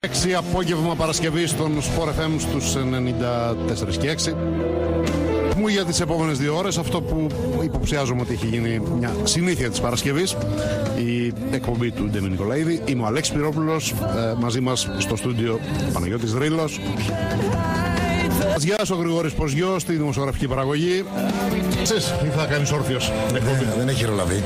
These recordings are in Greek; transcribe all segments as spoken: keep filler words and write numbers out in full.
έξι απόγευμα Παρασκευή στον Sport εφ εμ στους ενενήντα τέσσερα και έξι. Μου για τις επόμενες δύο ώρες αυτό που υποψιάζομαι ότι έχει γίνει μια συνήθεια της Παρασκευής, η εκπομπή του Ντέμι Νικολαίδη. Είμαι ο Αλέξης Πυρόπουλος, ε, μαζί μας στο στούντιο Παναγιώτης Δρύλος. Γεια σου, ο Γρηγόρης Ποζιός στη δημοσιογραφική παραγωγή. Ξέρεις, ή θα κάνεις όρθιος την εκπομπή? Ε, δεν έχει ρολαβεί.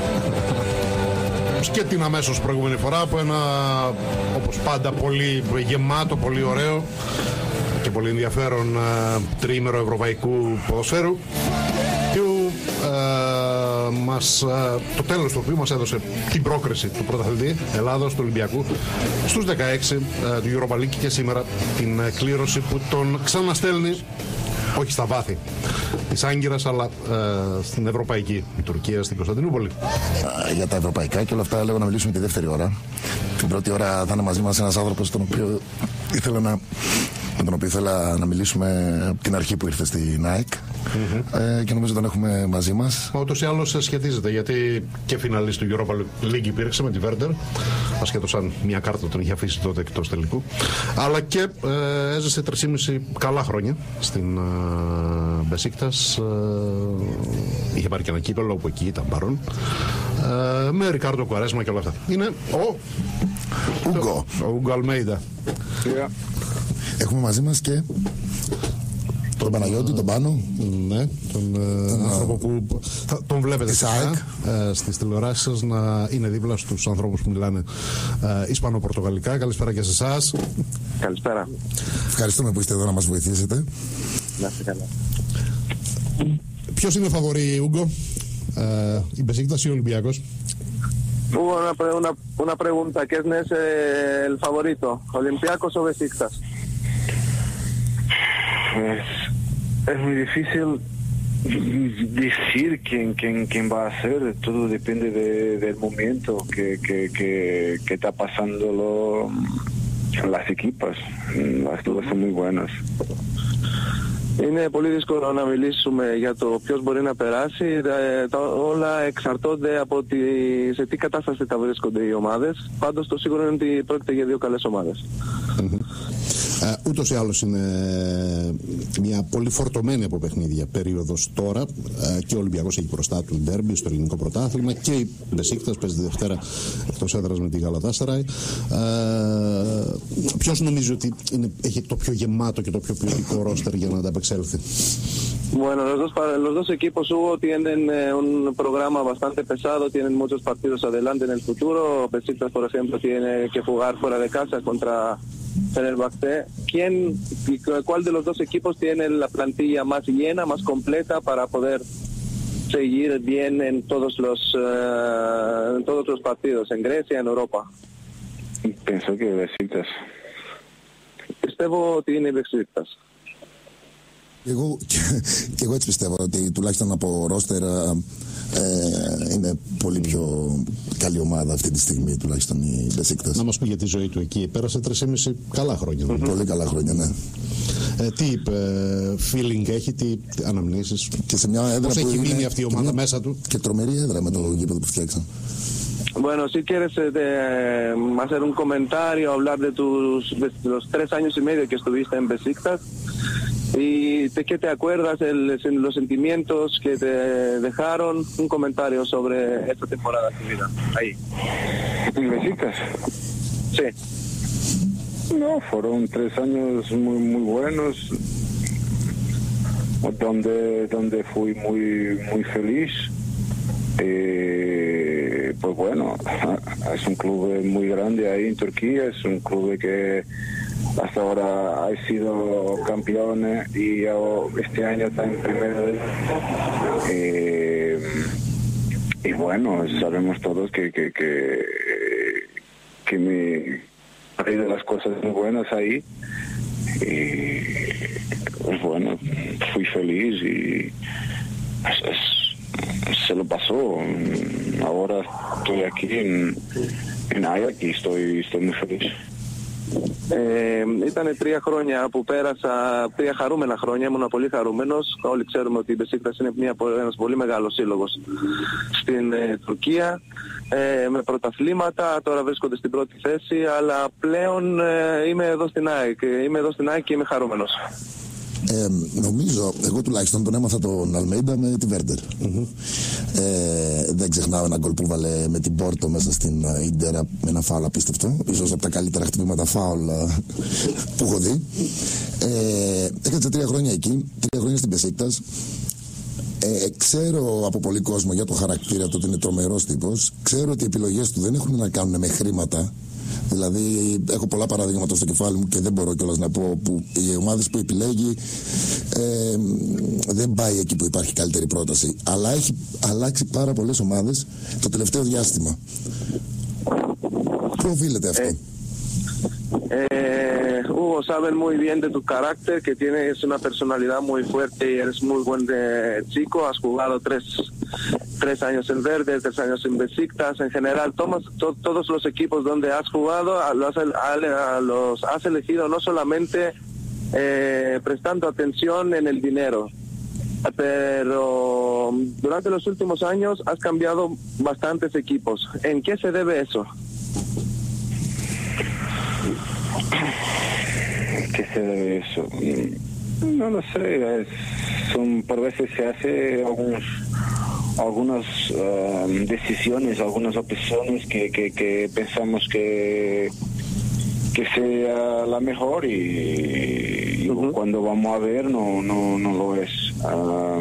Και την αμέσως προηγούμενη φορά από ένα, όπως πάντα, πολύ γεμάτο, πολύ ωραίο και πολύ ενδιαφέρον ε, τριήμερο ευρωπαϊκού ποδοσφαίρου, που ε, μας, ε, το τέλος του οποίου μας έδωσε την πρόκριση του πρωταθλητή Ελλάδος, του Ολυμπιακού, στους δεκαέξι ε, του Europa League, και σήμερα την ε, κλήρωση που τον ξαναστέλνει, όχι στα βάθη της Άγκυρας, αλλά ε, στην ευρωπαϊκή, η Τουρκία, στην Κωνσταντινούπολη. Για τα ευρωπαϊκά και όλα αυτά λέω να μιλήσουμε τη δεύτερη ώρα. Την πρώτη ώρα θα είναι μαζί μας ένας άνθρωπος τον οποίο ήθελα να, με τον οποίο ήθελα να μιλήσουμε από την αρχή που ήρθε στη Nike. Mm-hmm. ε, και νομίζω τον έχουμε μαζί μας. Ούτως ή άλλως σχετίζεται, γιατί και φιναλής του Europa League υπήρξε με τη Βέρντερ, ασχέτως αν μια κάρτα τον είχε αφήσει τότε εκτός τελικού, αλλά και ε, έζησε τρεισήμισι καλά χρόνια στην ε, Μπεσίκτας. ε, είχε πάρει και ένα κύπελλο όπου εκεί ήταν παρόν, ε, με Ρικάρντο Κουαρέσμα και όλα αυτά. Είναι ο Ούγκο ο Ούγκο Αλμέιδα. Yeah. Έχουμε μαζί μας και τον Παναγιώτη, τον Πάνο. Ναι, τον, τον άνθρωπο που θα, τον βλέπετε συχνά ε, στις τηλεοράσεις σας να είναι δίπλα στους ανθρώπους που μιλάνε ε, Ισπανο-Πορτογαλικά. Καλησπέρα και σε εσάς. Καλησπέρα. Ευχαριστούμε που είστε εδώ να μας βοηθήσετε. Να είστε καλά. Ποιος είναι ο φαβορί, Ούγκο, ε, η Μπεσίκτας ή ο Ολυμπιακός? Una, una, una pregunta, ¿quién es eh, el favorito? ¿Olympiacos o Besiktas? Pues es muy difícil decir quién, quién, quién va a ser. Todo depende de, del momento que, que, que, que está pasando lo, las equipas. Las todas son muy buenas. Είναι πολύ δύσκολο να μιλήσουμε για το ποιος μπορεί να περάσει. Τα, όλα εξαρτώνται από τη, σε τι κατάσταση θα βρίσκονται οι ομάδες. Πάντως το σίγουρο είναι ότι πρόκειται για δύο καλές ομάδες. Mm-hmm. Uh, ούτως ή άλλως είναι μια πολύ φορτωμένη από παιχνίδια περίοδος τώρα, uh, και ο Ολυμπιακός έχει μπροστά του ντέρμπι στο ελληνικό πρωτάθλημα και η Μπεσίκτας παίζει τη Δευτέρα εκτός έδρας με τη Γαλατάσαράι. Uh, ποιος νομίζει ότι είναι, έχει το πιο γεμάτο και το πιο ποιοτικό ρόστερ για να ανταπεξέλθει? Bueno, los dos, los dos equipos, Hugo, tienen eh, un programa bastante pesado, tienen muchos partidos adelante en el futuro. Besiktas, por ejemplo, tiene que jugar fuera de casa contra Fenerbahce. ¿Quién, cuál de los dos equipos tiene la plantilla más llena, más completa para poder seguir bien en todos los uh, en todos los partidos, en Grecia, en Europa? Pienso que Besiktas. Πιστεύω ότι είναι Besiktas. Εγώ, και, και εγώ έτσι πιστεύω ότι τουλάχιστον από ρόστερ ε, είναι πολύ πιο καλή ομάδα αυτή τη στιγμή, τουλάχιστον η Μπεσίκτας. Να μας πει για τη ζωή του εκεί. Πέρασε τρεισήμισι καλά χρόνια. Mm-hmm. Πολύ καλά χρόνια, ναι. Ε, τι είπε, feeling έχει, τι αναμνήσεις, και σε μια έδρα πώς που έχει είναι, μείνει αυτή η ομάδα μέσα του. Και τρομερή έδρα με το γήπεδο που φτιάξαν. Bueno, si quieres eh, hacer un comentario, hablar de tus de los tres años y medio que estuviste en Besiktas y de qué te acuerdas, el, los sentimientos que te dejaron, un comentario sobre esta temporada de tu vida. Ahí. ¿En Besiktas? Sí. No, fueron tres años muy muy buenos, donde donde fui muy muy feliz. Eh, pues bueno, es un club muy grande ahí en Turquía, es un club que hasta ahora ha sido campeón y este año está en primero. Eh, y bueno, sabemos todos que que que, que me ha ido las cosas muy buenas ahí. Y pues bueno, fui feliz y es, es, se lo pasó. Ahora estoy aquí en, en Ajax y estoy, estoy muy feliz. Ε, ήταν τρία χρόνια που πέρασα, τρία χαρούμενα χρόνια, ήμουν πολύ χαρούμενος. Όλοι ξέρουμε ότι η Μπεσίκτας είναι μια, ένας πολύ μεγάλος σύλλογος στην ε, Τουρκία, ε, με πρωταθλήματα, τώρα βρίσκονται στην πρώτη θέση, αλλά πλέον ε, είμαι εδώ στην ΑΕΚ, είμαι εδώ στην ΑΕΚ και είμαι χαρούμενος. Ε, νομίζω, εγώ τουλάχιστον τον έμαθα τον Αλμέιντα με τη Βέρντερ. Mm-hmm. Ε, δεν ξεχνάω ένα γκολ που βάλε με την Πόρτο μέσα στην Ίντερ με ένα φάουλ απίστευτο. Ίσως από τα καλύτερα χτυπήματα φάουλ που έχω δει. Ε, έκατσα τρία χρόνια εκεί, τρία χρόνια στην Μπεσίκτας. Ε, ξέρω από πολύ κόσμο για το χαρακτήρα του ότι είναι τρομερός τύπος. Ξέρω ότι οι επιλογές του δεν έχουν να κάνουν με χρήματα. Δηλαδή, έχω πολλά παραδείγματα στο κεφάλι μου και δεν μπορώ κιόλας να πω που οι ομάδες που επιλέγει ε, δεν πάει εκεί που υπάρχει καλύτερη πρόταση. Αλλά έχει αλλάξει πάρα πολλές ομάδες το τελευταίο διάστημα. Πού οφείλεται αυτό? Eh, Hugo, saben muy bien de tu carácter, que tienes una personalidad muy fuerte y eres muy buen de chico. Has jugado tres, tres años en Verde, tres años en Besiktas. En general, tomas, to, todos los equipos donde has jugado los, los has elegido no solamente eh, prestando atención en el dinero, pero durante los últimos años has cambiado bastantes equipos. ¿En qué se debe eso? ¿Qué se debe eso? No lo sé, es, son, por veces se hace algunos, algunas uh, decisiones, algunas opciones que, que, que pensamos que, que sea la mejor y, y uh-huh. cuando vamos a ver no, no, no lo es. Uh,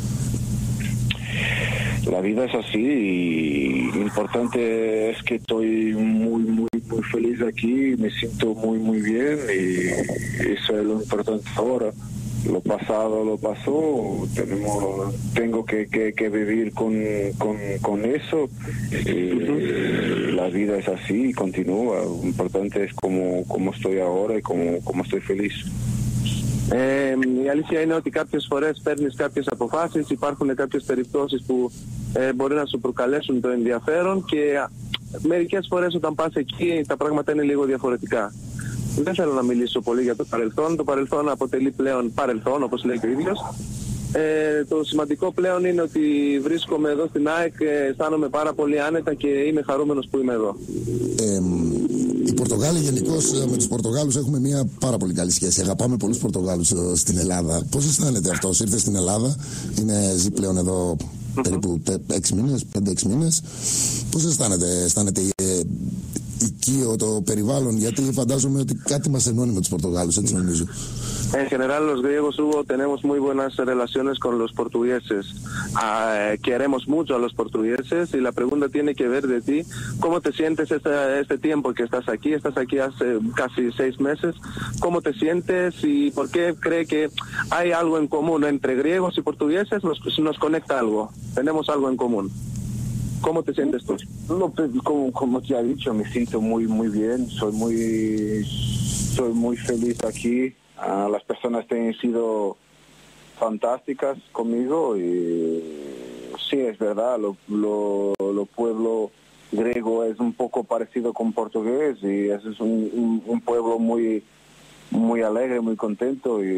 La vida es así y lo importante es que estoy muy, muy, muy feliz aquí, me siento muy, muy bien y eso es lo importante ahora. Lo pasado lo pasó, tenemos, tengo que, que, que vivir con, con, con eso. Y la vida es así y continúa. Lo importante es cómo, cómo estoy ahora y cómo, cómo estoy feliz. Ε, η αλήθεια είναι ότι κάποιες φορές παίρνεις κάποιες αποφάσεις, υπάρχουν κάποιες περιπτώσεις που ε, μπορεί να σου προκαλέσουν το ενδιαφέρον και μερικές φορές όταν πας εκεί τα πράγματα είναι λίγο διαφορετικά. Δεν θέλω να μιλήσω πολύ για το παρελθόν, το παρελθόν αποτελεί πλέον παρελθόν όπως λέει και ο ίδιος. Ε, το σημαντικό πλέον είναι ότι βρίσκομαι εδώ στην ΑΕΚ, αισθάνομαι πάρα πολύ άνετα και είμαι χαρούμενος που είμαι εδώ. Ε, οι Πορτογάλοι γενικώς, με τους Πορτογάλους έχουμε μια πάρα πολύ καλή σχέση. Αγαπάμε πολλούς Πορτογάλους στην Ελλάδα. Πώς αισθάνεται αυτός? Ήρθε στην Ελλάδα, είναι, ζει πλέον εδώ mm-hmm. περίπου έξι μήνες, πέντε έξι μήνες. Πώς αισθάνεται? Αισθάνεται ε, οικείο το περιβάλλον? Γιατί φαντάζομαι ότι κάτι μας ενώνει με τους Πορτογάλους, έτσι νομίζω. En general, los griegos, Hugo, tenemos muy buenas relaciones con los portugueses. Ah, queremos mucho a los portugueses y la pregunta tiene que ver de ti. ¿Cómo te sientes este, este tiempo que estás aquí? Estás aquí hace casi seis meses. ¿Cómo te sientes y por qué cree que hay algo en común entre griegos y portugueses? Nos, nos conecta algo. Tenemos algo en común. ¿Cómo te sientes tú? No, pues, como, como te ha dicho, me siento muy, muy bien. Soy muy, soy muy feliz aquí. Uh, las personas han sido fantásticas conmigo y sí, es verdad, lo, lo, lo pueblo griego es un poco parecido con portugués y es un, un, un pueblo muy, muy alegre, muy contento y,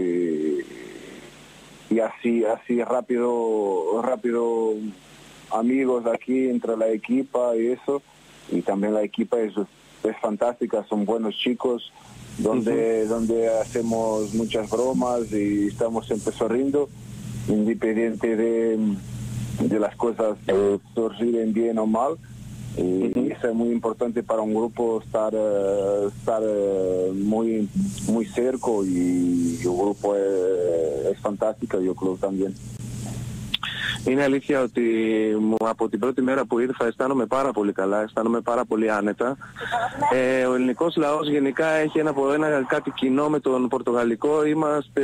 y así, así rápido, rápido amigos aquí entre la equipa y eso, y también la equipa es, es fantástica, son buenos chicos. Donde, uh-huh. donde hacemos muchas bromas y estamos siempre sonriendo, independiente de, de las cosas que surgirán bien o mal. Y uh-huh. eso es muy importante para un grupo, estar, uh, estar uh, muy, muy cerca y el grupo es, es fantástico y el club también. Είναι αλήθεια ότι από την πρώτη μέρα που ήρθα αισθάνομαι πάρα πολύ καλά, αισθάνομαι πάρα πολύ άνετα. Ε, ο ελληνικός λαός γενικά έχει ένα, ένα κάτι κοινό με τον πορτογαλικό. Είμαστε,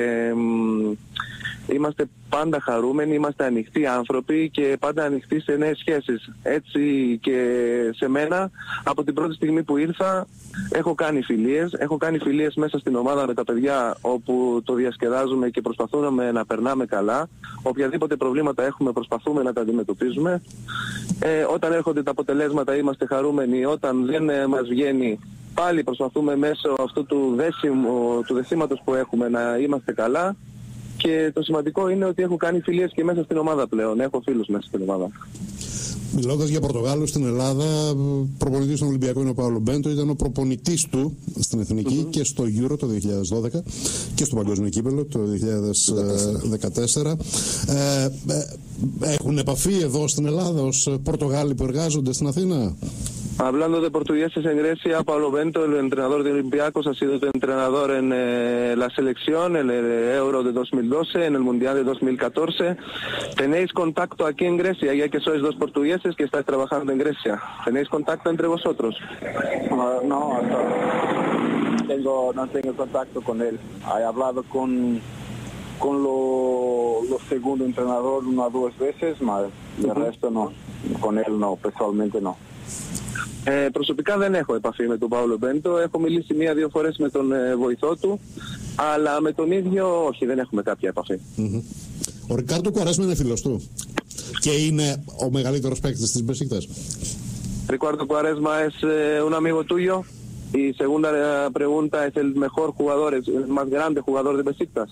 είμαστε πάντα χαρούμενοι, είμαστε ανοιχτοί άνθρωποι και πάντα ανοιχτοί σε νέες σχέσεις. Έτσι και σε μένα, από την πρώτη στιγμή που ήρθα, έχω κάνει φιλίες. Έχω κάνει φιλίες μέσα στην ομάδα με τα παιδιά όπου το διασκεδάζουμε και προσπαθούμε να περνάμε καλά. Οποιαδήποτε προβλήματα έχουμε προσπαθούμε να τα αντιμετωπίζουμε. Ε, όταν έρχονται τα αποτελέσματα είμαστε χαρούμενοι. Όταν δεν μας βγαίνει πάλι προσπαθούμε μέσω αυτού του, δέσιμου, του δεσίματος που έχουμε να είμαστε καλά. Και το σημαντικό είναι ότι έχω κάνει φιλίες και μέσα στην ομάδα πλέον. Έχω φίλους μέσα στην ομάδα. Μιλώντας για Πορτογάλους στην Ελλάδα, προπονητής στον Ολυμπιακό είναι ο Παύλο Μπέντο, ήταν ο προπονητής του στην Εθνική mm-hmm. και στο Euro το δύο χιλιάδες δώδεκα και στο Παγκόσμιο Κύπελλο το δύο χιλιάδες δεκατέσσερα. Ε, ε, έχουν επαφή εδώ στην Ελλάδα ως Πορτογάλοι που εργάζονται στην Αθήνα? Hablando de portugueses en Grecia, Pablo Bento, el entrenador de Olympiacos, ha sido entrenador en eh, la selección, en el Euro de dos mil doce, en el Mundial de dos mil catorce. ¿Tenéis contacto aquí en Grecia, ya que sois dos portugueses que estáis trabajando en Grecia? ¿Tenéis contacto entre vosotros? Uh, no, hasta tengo, no tengo contacto con él. He hablado con, con lo, lo segundo entrenador una o dos veces, más el uh-huh. resto no. Con él no, personalmente no. Ε, προσωπικά δεν έχω επαφή με τον Παύλο Μπέντο. Έχω μιλήσει μία-δύο φορές με τον ε, βοηθό του, αλλά με τον ίδιο όχι, δεν έχουμε κάποια επαφή. Mm-hmm. Ο Ρικάρντο Κουαρέσμα είναι φίλος του και είναι ο μεγαλύτερος παίκτης της Μπεσίκτας. Ricardo Quaresma es eh, un amigo tuyo. Y segunda pregunta, ¿es el mejor jugador, es el más grande jugador de Besiktas?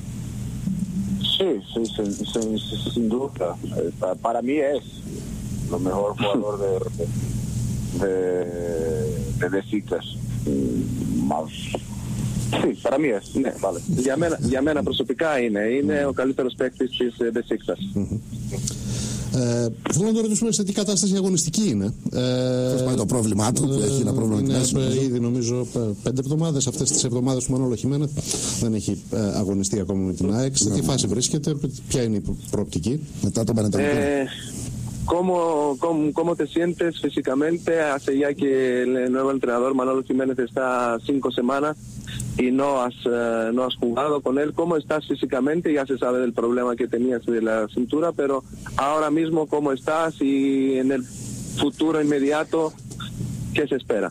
Sí, sí, sin, sin, sin duda. Para mí es lo mejor jugador de, de, de Besiktas. Más... Sí, para mí es. Ναι, vale. Για μένα, για μένα προσωπικά είναι. Είναι ο καλύτερος παίκτης της Besiktas. Ε, θέλω να το ρωτήσουμε σε τι κατάσταση αγωνιστική είναι. Πώς πάει το πρόβλημά του, που έχει ένα πρόβλημα είναι, με είναι ήδη νομίζω πέντε εβδομάδες, αυτές τις εβδομάδες που Μανώλο Χιμένεθ δεν έχει ε, αγωνιστεί ακόμα με την ΑΕΚ. Σε τι φάση βρίσκεται, ποια είναι η προοπτική? Μετά τον Πανετολικό. Ε, ¿Cómo, cómo, ¿Cómo te sientes físicamente? Hace ya que el nuevo entrenador Manolo Jiménez está cinco semanas y no has, uh, no has jugado con él. ¿Cómo estás físicamente? Ya se sabe del problema que tenías de la cintura, pero ahora mismo ¿cómo estás? Y en el futuro inmediato, ¿qué se espera?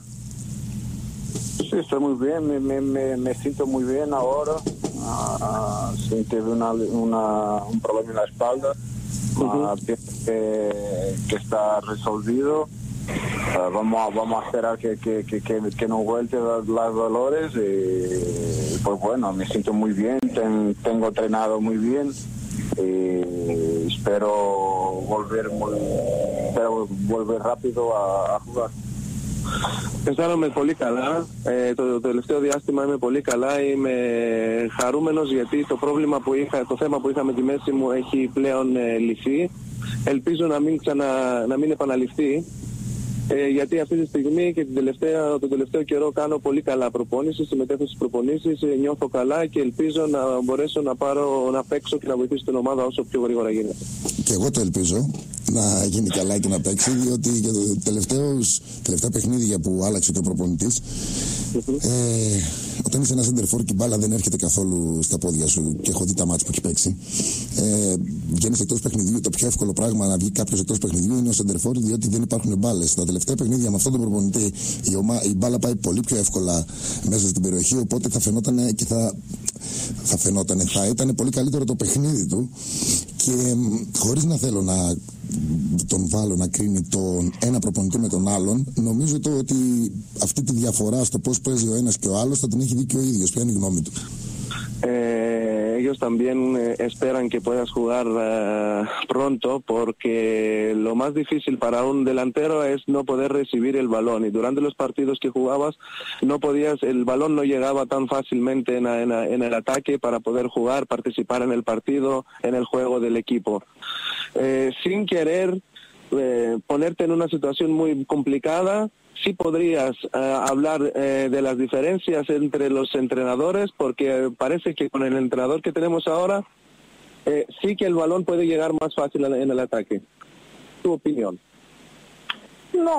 Sí, estoy muy bien, me, me, me, me siento muy bien ahora. Uh, sí, tuve una, una, un problema en la espalda. Uh-huh. Uh, que, que está resolvido. Uh, vamos, a, vamos a esperar que, que, que, que, que no vuelten los dolores y pues bueno, me siento muy bien, ten, tengo entrenado muy bien y espero volver muy, espero volver rápido a, a jugar. Αισθάνομαι πολύ καλά. Ε, το, το τελευταίο διάστημα είμαι πολύ καλά. Είμαι χαρούμενος γιατί το πρόβλημα που είχα, το θέμα που είχα με τη μέση μου έχει πλέον ε, λυθεί. Ελπίζω να μην, ξανα, να μην επαναληφθεί. Ε, γιατί αυτή τη στιγμή και την τελευταία, τον τελευταίο καιρό κάνω πολύ καλά προπόνηση, συμμετέχω στις προπονήσεις, ε, νιώθω καλά και ελπίζω να μπορέσω να, πάρω, να παίξω και να βοηθήσω την ομάδα όσο πιο γρήγορα γίνεται. Και εγώ το ελπίζω να γίνει καλά και να παίξει, διότι για το τελευταίος, τελευταία παιχνίδια που άλλαξε το προπονητής, mm-hmm. ε, όταν είσαι ένα center for και η μπάλα δεν έρχεται καθόλου στα πόδια σου, και έχω δει τα μάτς που έχει παίξει, ε, βγαίνεις εκτός παιχνιδιού. Το πιο εύκολο πράγμα να βγει κάποιος εκτός παιχνιδιού είναι ο center for, διότι δεν υπάρχουν μπάλες. Τα τελευταία παιχνίδια με αυτόν τον προπονητή η, ομα, η μπάλα πάει πολύ πιο εύκολα μέσα στην περιοχή, οπότε θα φαινότανε και θα, θα φαινότανε, θα ήταν πολύ καλύτερο το παιχνίδι του. Και χωρίς να θέλω να τον βάλω να κρίνει τον ένα προπονητή με τον άλλον, νομίζω το ότι αυτή τη διαφορά στο πώς παίζει ο ένας και ο άλλος θα την έχει δει και ο ίδιος. Ποια είναι η γνώμη του? Eh, ellos también eh, esperan que puedas jugar uh, pronto, porque lo más difícil para un delantero es no poder recibir el balón, y durante los partidos que jugabas no podías, el balón no llegaba tan fácilmente en, en, en el ataque para poder jugar, participar en el partido, en el juego del equipo. Eh, sin querer eh, ponerte en una situación muy complicada, sí podrías uh, hablar uh, de las diferencias entre los entrenadores, porque parece que con el entrenador que tenemos ahora, eh, sí que el balón puede llegar más fácil en el ataque. ¿Tu opinión? No,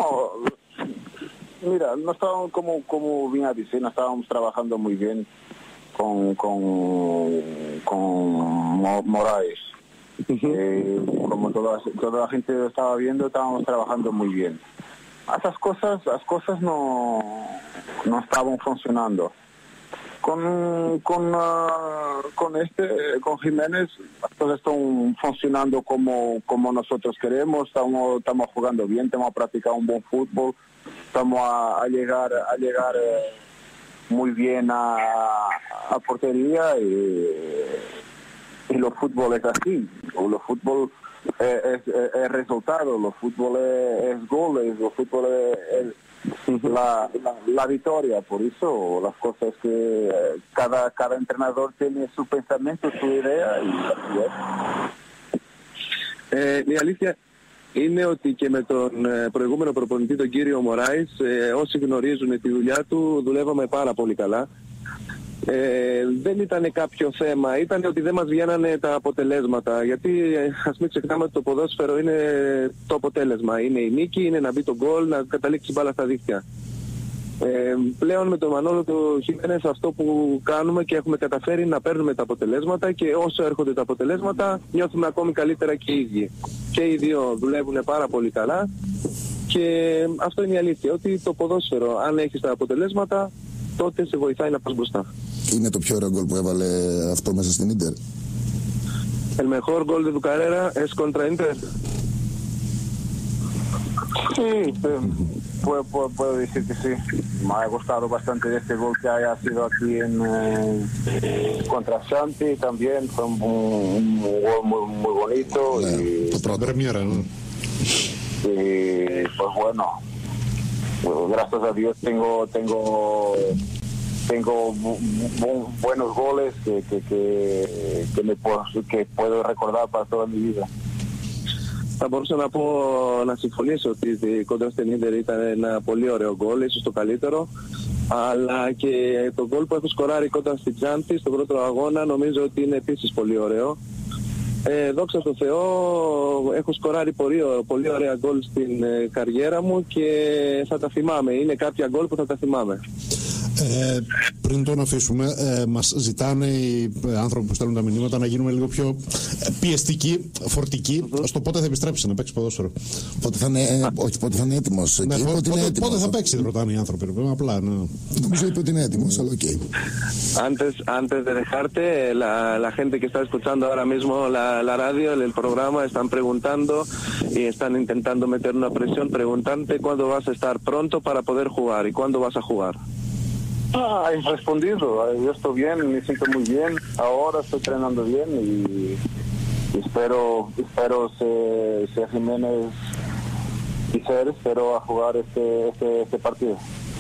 mira, no estábamos, como, como bien a decir, no estábamos trabajando muy bien con, con, con Moraes. Uh-huh. Eh, como toda, toda la gente lo estaba viendo, estábamos trabajando muy bien. Esas cosas, las cosas no, no estaban funcionando. Con, con, uh, con este, con Jiménez, las cosas están funcionando como, como nosotros queremos. Estamos, estamos jugando bien, estamos practicando un buen fútbol. vamos a, a llegar a llegar eh, muy bien a, a portería y, y los fútbol es así, los fútbol es, es, es resultado, los fútbol es, es goles, los fútbol es, es la, la, la victoria. Por eso las cosas que cada cada entrenador tiene su pensamiento, su idea y así es. Ε, η αλήθεια είναι ότι και με τον ε, προηγούμενο προπονητή, τον κύριο Μωράης, ε, όσοι γνωρίζουν τη δουλειά του, δουλεύαμε πάρα πολύ καλά. Ε, δεν ήταν κάποιο θέμα, ήταν ότι δεν μας βγαίνανε τα αποτελέσματα, γιατί ε, ας μην ξεχνάμε ότι το ποδόσφαιρο είναι το αποτέλεσμα, είναι η νίκη, είναι να μπει το γκολ, να καταλήξει μπάλα στα δίχτυα. Ε, πλέον με τον Μανόλο του Χιμένες αυτό που κάνουμε και έχουμε καταφέρει να παίρνουμε τα αποτελέσματα, και όσο έρχονται τα αποτελέσματα νιώθουμε ακόμη καλύτερα και οι ίδιοι. Και οι δύο δουλεύουν πάρα πολύ καλά, και αυτό είναι η αλήθεια, ότι το ποδόσφαιρο, αν έχεις τα αποτελέσματα, τότε σε βοηθάει να πας μπροστά. Είναι το πιο ωραίο γκολ που έβαλε αυτό μέσα στην Ίντερ? El mejor gol de tu carrera es contra Inter. Sí, puedo, puedo, puedo decir que sí. Me ha gustado bastante este gol que haya sido aquí en eh, contra Santi también. Fue un, un gol muy, muy bonito. Yeah, y, Premiera, ¿no? y pues bueno, gracias a Dios tengo tengo tengo bu- bu- buenos goles que que que, que me puedo, que puedo recordar para toda mi vida. Θα μπορούσα να πω, να συμφωνήσω ότι η κόντρα στην Ίντερ ήταν ένα πολύ ωραίο γκολ, ίσως το καλύτερο, αλλά και το γκολ που έχω σκοράρει κόντρα στην Τζάντη στον πρώτο αγώνα νομίζω ότι είναι επίσης πολύ ωραίο. Ε, δόξα τω Θεώ, έχω σκοράρει πολύ, πολύ ωραία γκολ στην ε, καριέρα μου και θα τα θυμάμαι, είναι κάποια γκολ που θα τα θυμάμαι. Ε, πριν τον αφήσουμε, ε, μας ζητάνε οι άνθρωποι που στέλνουν τα μηνύματα να γίνουμε λίγο πιο πιεστικοί, φορτικοί, mm-hmm. στο πότε θα επιστρέψει να παίξει ποδόσφαιρο. Πότε θα είναι, ε, όχι, πότε θα είναι έτοιμος. Ναι, Εκεί, πότε, πότε, πότε, είναι έτοιμος. πότε θα παίξει, ρωτάνε οι άνθρωποι. Απλά, ναι. Νομίζω είπε ότι είναι έτοιμος, αλλά οκ. Okay. Antes, antes de dejarte, la, la gente que está escuchando ahora mismo la, la radio, el programa, están preguntando y están intentando meter una presión, preguntante cuándo vas a estar pronto para poder jugar y cuándo vas a jugar. Ah, he respondido, yo estoy bien, me siento muy bien, ahora estoy entrenando bien y, y espero, espero se, se Jiménez y ser, espero a jugar este, este, este partido.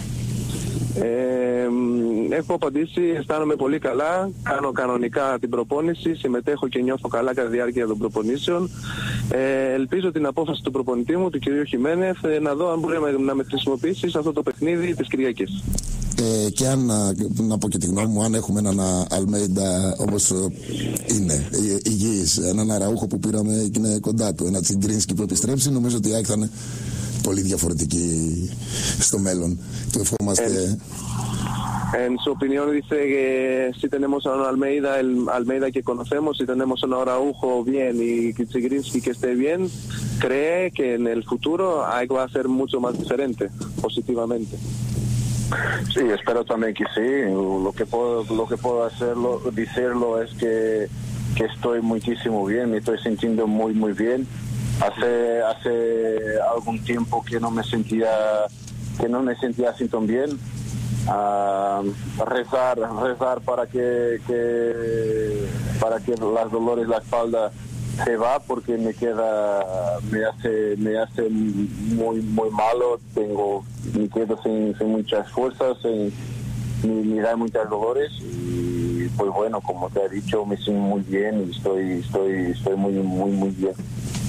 Ε, έχω απαντήσει, αισθάνομαι πολύ καλά, κάνω κανονικά την προπόνηση, συμμετέχω και νιώθω καλά κατά τη διάρκεια των προπονήσεων. Ε, ελπίζω την απόφαση του προπονητή μου, του κ. Χιμένεθ, να δω αν μπορεί να με χρησιμοποιήσει σε αυτό το παιχνίδι της Κυριακής. Ε, και αν, να πω και τη γνώμη μου, αν έχουμε έναν Αλμέιντα όπως είναι υγιής, έναν Αραούχο που πήραμε και είναι κοντά του, ένα Τσιγκρίνσκι που επιστρέψει, νομίζω ότι η ΑΕΚ θα είναι πολύ διαφορετική στο μέλλον. Το ευχόμαστε. En su opinión dice que si tenemos a un Almeida, el Almeida que conocemos, si tenemos a un Araujo bien y Tsigurinski que esté bien, cree que en el futuro AEK va a ser mucho más diferente, positivamente. Sí, espero también que sí. Lo que puedo, lo que puedo hacerlo, decirlo es que, que estoy muchísimo bien, me estoy sintiendo muy, muy bien. Hace, hace algún tiempo que no me sentía, que no me sentía así tan bien. Uh, rezar, rezar para que, que, para que las dolores de la espalda se va, porque me queda, me hace, me hace muy, muy malo. Tengo, me quedo sin, sin muchas fuerzas, sin, me, me da muchas dolores y pues bueno, como te he dicho, me siento muy bien y estoy, estoy, estoy muy, muy, muy bien.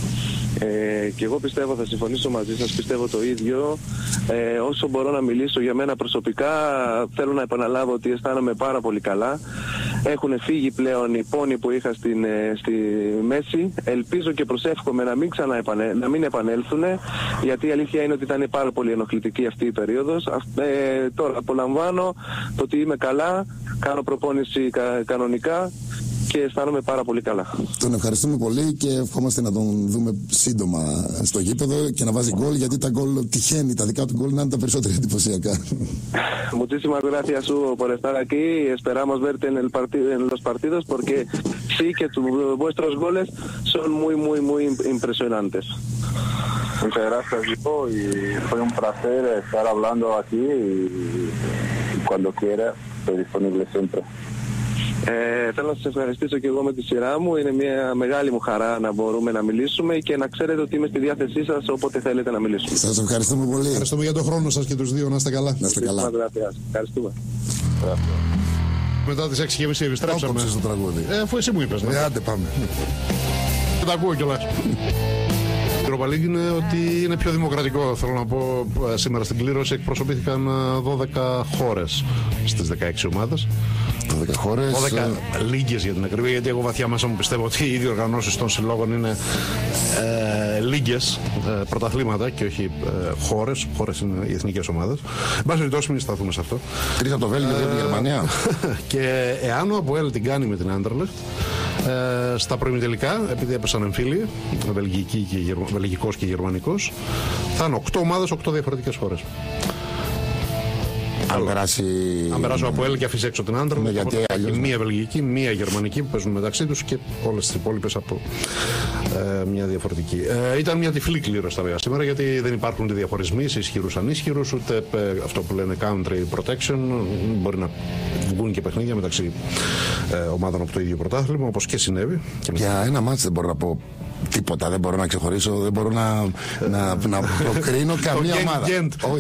Ε, και εγώ πιστεύω, θα συμφωνήσω μαζί σας, πιστεύω το ίδιο. Ε, όσο μπορώ να μιλήσω για μένα προσωπικά, θέλω να επαναλάβω ότι αισθάνομαι πάρα πολύ καλά. Έχουν φύγει πλέον οι πόνοι που είχα στην, στη μέση. Ελπίζω και προσεύχομαι να μην, ξαναεπανε, να μην επανέλθουν, γιατί η αλήθεια είναι ότι ήταν πάρα πολύ ενοχλητική αυτή η περίοδος. Ε, τώρα απολαμβάνω το ότι είμαι καλά, κάνω προπόνηση κα, κανονικά και αισθάνομαι πάρα πολύ καλά. Τον ευχαριστούμε πολύ και ευχόμαστε να τον δούμε σύντομα στο γήπεδο και να βάζει γκολ, γιατί τα γκολ τυχαίνει, τα δικά του γκολ να είναι τα περισσότερα εντυπωσιακά. Muchísimas gracias, Hugo, por estar aquí. Esperamos verte en, el partido, en los partidos, porque sí que tu, vuestros goles son muy, muy, muy impresionantes. Muchas gracias, Diego, y fue un placer estar hablando aquí y, y cuando quiera estoy disponible siempre. Ε, θέλω να σας ευχαριστήσω και εγώ με τη σειρά μου. Είναι μια μεγάλη μου χαρά να μπορούμε να μιλήσουμε και να ξέρετε ότι είμαι στη διάθεσή σας όποτε θέλετε να μιλήσουμε. Σας ευχαριστούμε πολύ. Ευχαριστούμε για τον χρόνο σας και τους δύο. Να είστε καλά. Να είστε καλά. Ευχαριστούμε. Μετά τις έξι και μισή επιστρέψαμε. Κόψε στο τραγούδι. Ε, αφού εσύ μου είπες. Ε, άντε πάμε. Και τα ακούω κιόλας. Η Europa League είναι ότι είναι πιο δημοκρατικό. Θέλω να πω, σήμερα στην κλήρωση εκπροσωπήθηκαν δώδεκα χώρες στις δεκαέξι ομάδες. δώδεκα χώρες. δώδεκα λίγες για την ακρίβεια, γιατί εγώ βαθιά μέσα μου πιστεύω ότι οι ίδιοι οργανώσεις των συλλόγων είναι ε, λίγες ε, πρωταθλήματα και όχι ε, χώρες. Χώρες είναι οι εθνικές ομάδες. Εν πάση περιπτώσει, μην σταθούμε σε αυτό. Τρεις από το Βέλγιο, δύο από τη Γερμανία. Και εάν ο Αποέλ την κάνει με την Άντερλεχτ, ε, στα προημιτελικά, επειδή έπεσαν εμφύλοι, βελγική και γερμα, βελγικός και γερμανικός, θα είναι οκτώ ομάδες, οκτώ διαφορετικές χώρες. Αν περάσει... Αν περάσει ο Αποέλ και αφήσει έξω την Άντρα, ναι, γιατί αλλιώς, μία βελγική, μία γερμανική που παίζουν μεταξύ τους και όλες τις υπόλοιπες από ε, μια διαφορετική. Ε, ήταν μια τυφλή κλήρωση τα βέβαια σήμερα, γιατί δεν υπάρχουν ούτε διαχωρισμοί σε ισχυρούς ανίσχυρους, ούτε ε, αυτό που λένε country protection. Μπορεί να βγουν και παιχνίδια μεταξύ ε, ομάδων από το ίδιο πρωτάθλημα, όπως και συνέβη. Και για ένα μάτς δεν μπορώ να πω τίποτα, δεν μπορώ να ξεχωρίσω, δεν μπορώ να, να, να προκρίνω καμία ομάδα. Όχι.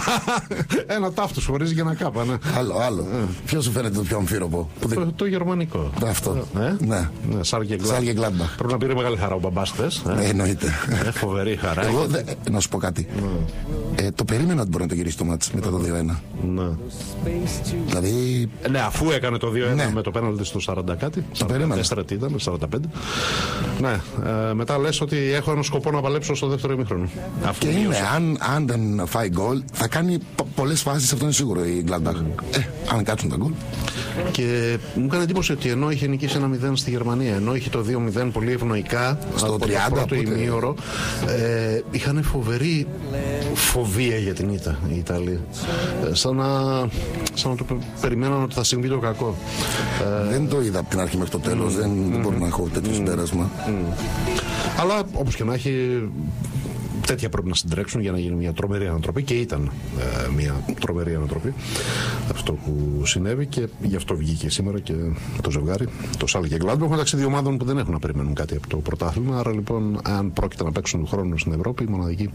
Ένα ταύτος χωρίζει και ένα κάπα. Ναι. Άλλο, άλλο. Ε. Ποιο σου φαίνεται το πιο αμφίροπο? Το, το γερμανικό. Αυτό. Ε? Ναι. Ναι, Σάλκε Γκλάντμπαχ. Πρέπει να πήρε μεγάλη χαρά ο μπαμπάς χθες. Ναι, εννοείται. Ε, φοβερή χαρά. Εγώ, δε, να σου πω κάτι. Ναι. Ε, το περίμενα ότι μπορεί να το γυρίσει το μάτς μετά το δύο ένα. Ναι. Δηλαδή... Ναι, αφού έκανε το δύο ένα ναι. με το πέναλτι στο σαράντα κάτι. σαράντα τέσσερα τι ήταν, σαράντα πέντε. Ναι. Ε, μετά λες ότι έχω ένα σκοπό να παλέψω στο δεύτερο ημίχρονο. Και είναι, αν, αν δεν φάει γκολ, θα κάνει πολλές φάσεις, αυτό είναι σίγουρο η Gladbach. Mm. Ε, αν κάτσουν τα γκολ. Και μου έκανε εντύπωση ότι ενώ είχε νικήσει ένα μηδέν στη Γερμανία, ενώ είχε το δύο μηδέν πολύ ευνοϊκά στο τριάντα, το πρώτο ημίωρο, ε, είχαν φοβερή φοβία για την ήττα οι Ιταλοί. Ε, σαν, να, σαν να το περιμέναν ότι θα συμβεί το κακό. Ε, δεν το είδα από την αρχή μέχρι το τέλος, mm, δεν, mm, δεν μπορώ να έχω τέτοιο mm, συμπέρασμα. Mm. Αλλά όπως και να έχει, τέτοια πρέπει να συντρέξουν για να γίνει μια τρομερή ανατροπή, και ήταν ε, μια τρομερή ανατροπή αυτό που συνέβη, και γι' αυτό βγήκε σήμερα και το ζευγάρι, το Σάλκε Γκλάντμπαχ, μεταξύ δύο ομάδων που δεν έχουν να περιμένουν κάτι από το πρωτάθλημα. Άρα λοιπόν, αν πρόκειται να παίξουν χρόνο στην Ευρώπη, η μοναδική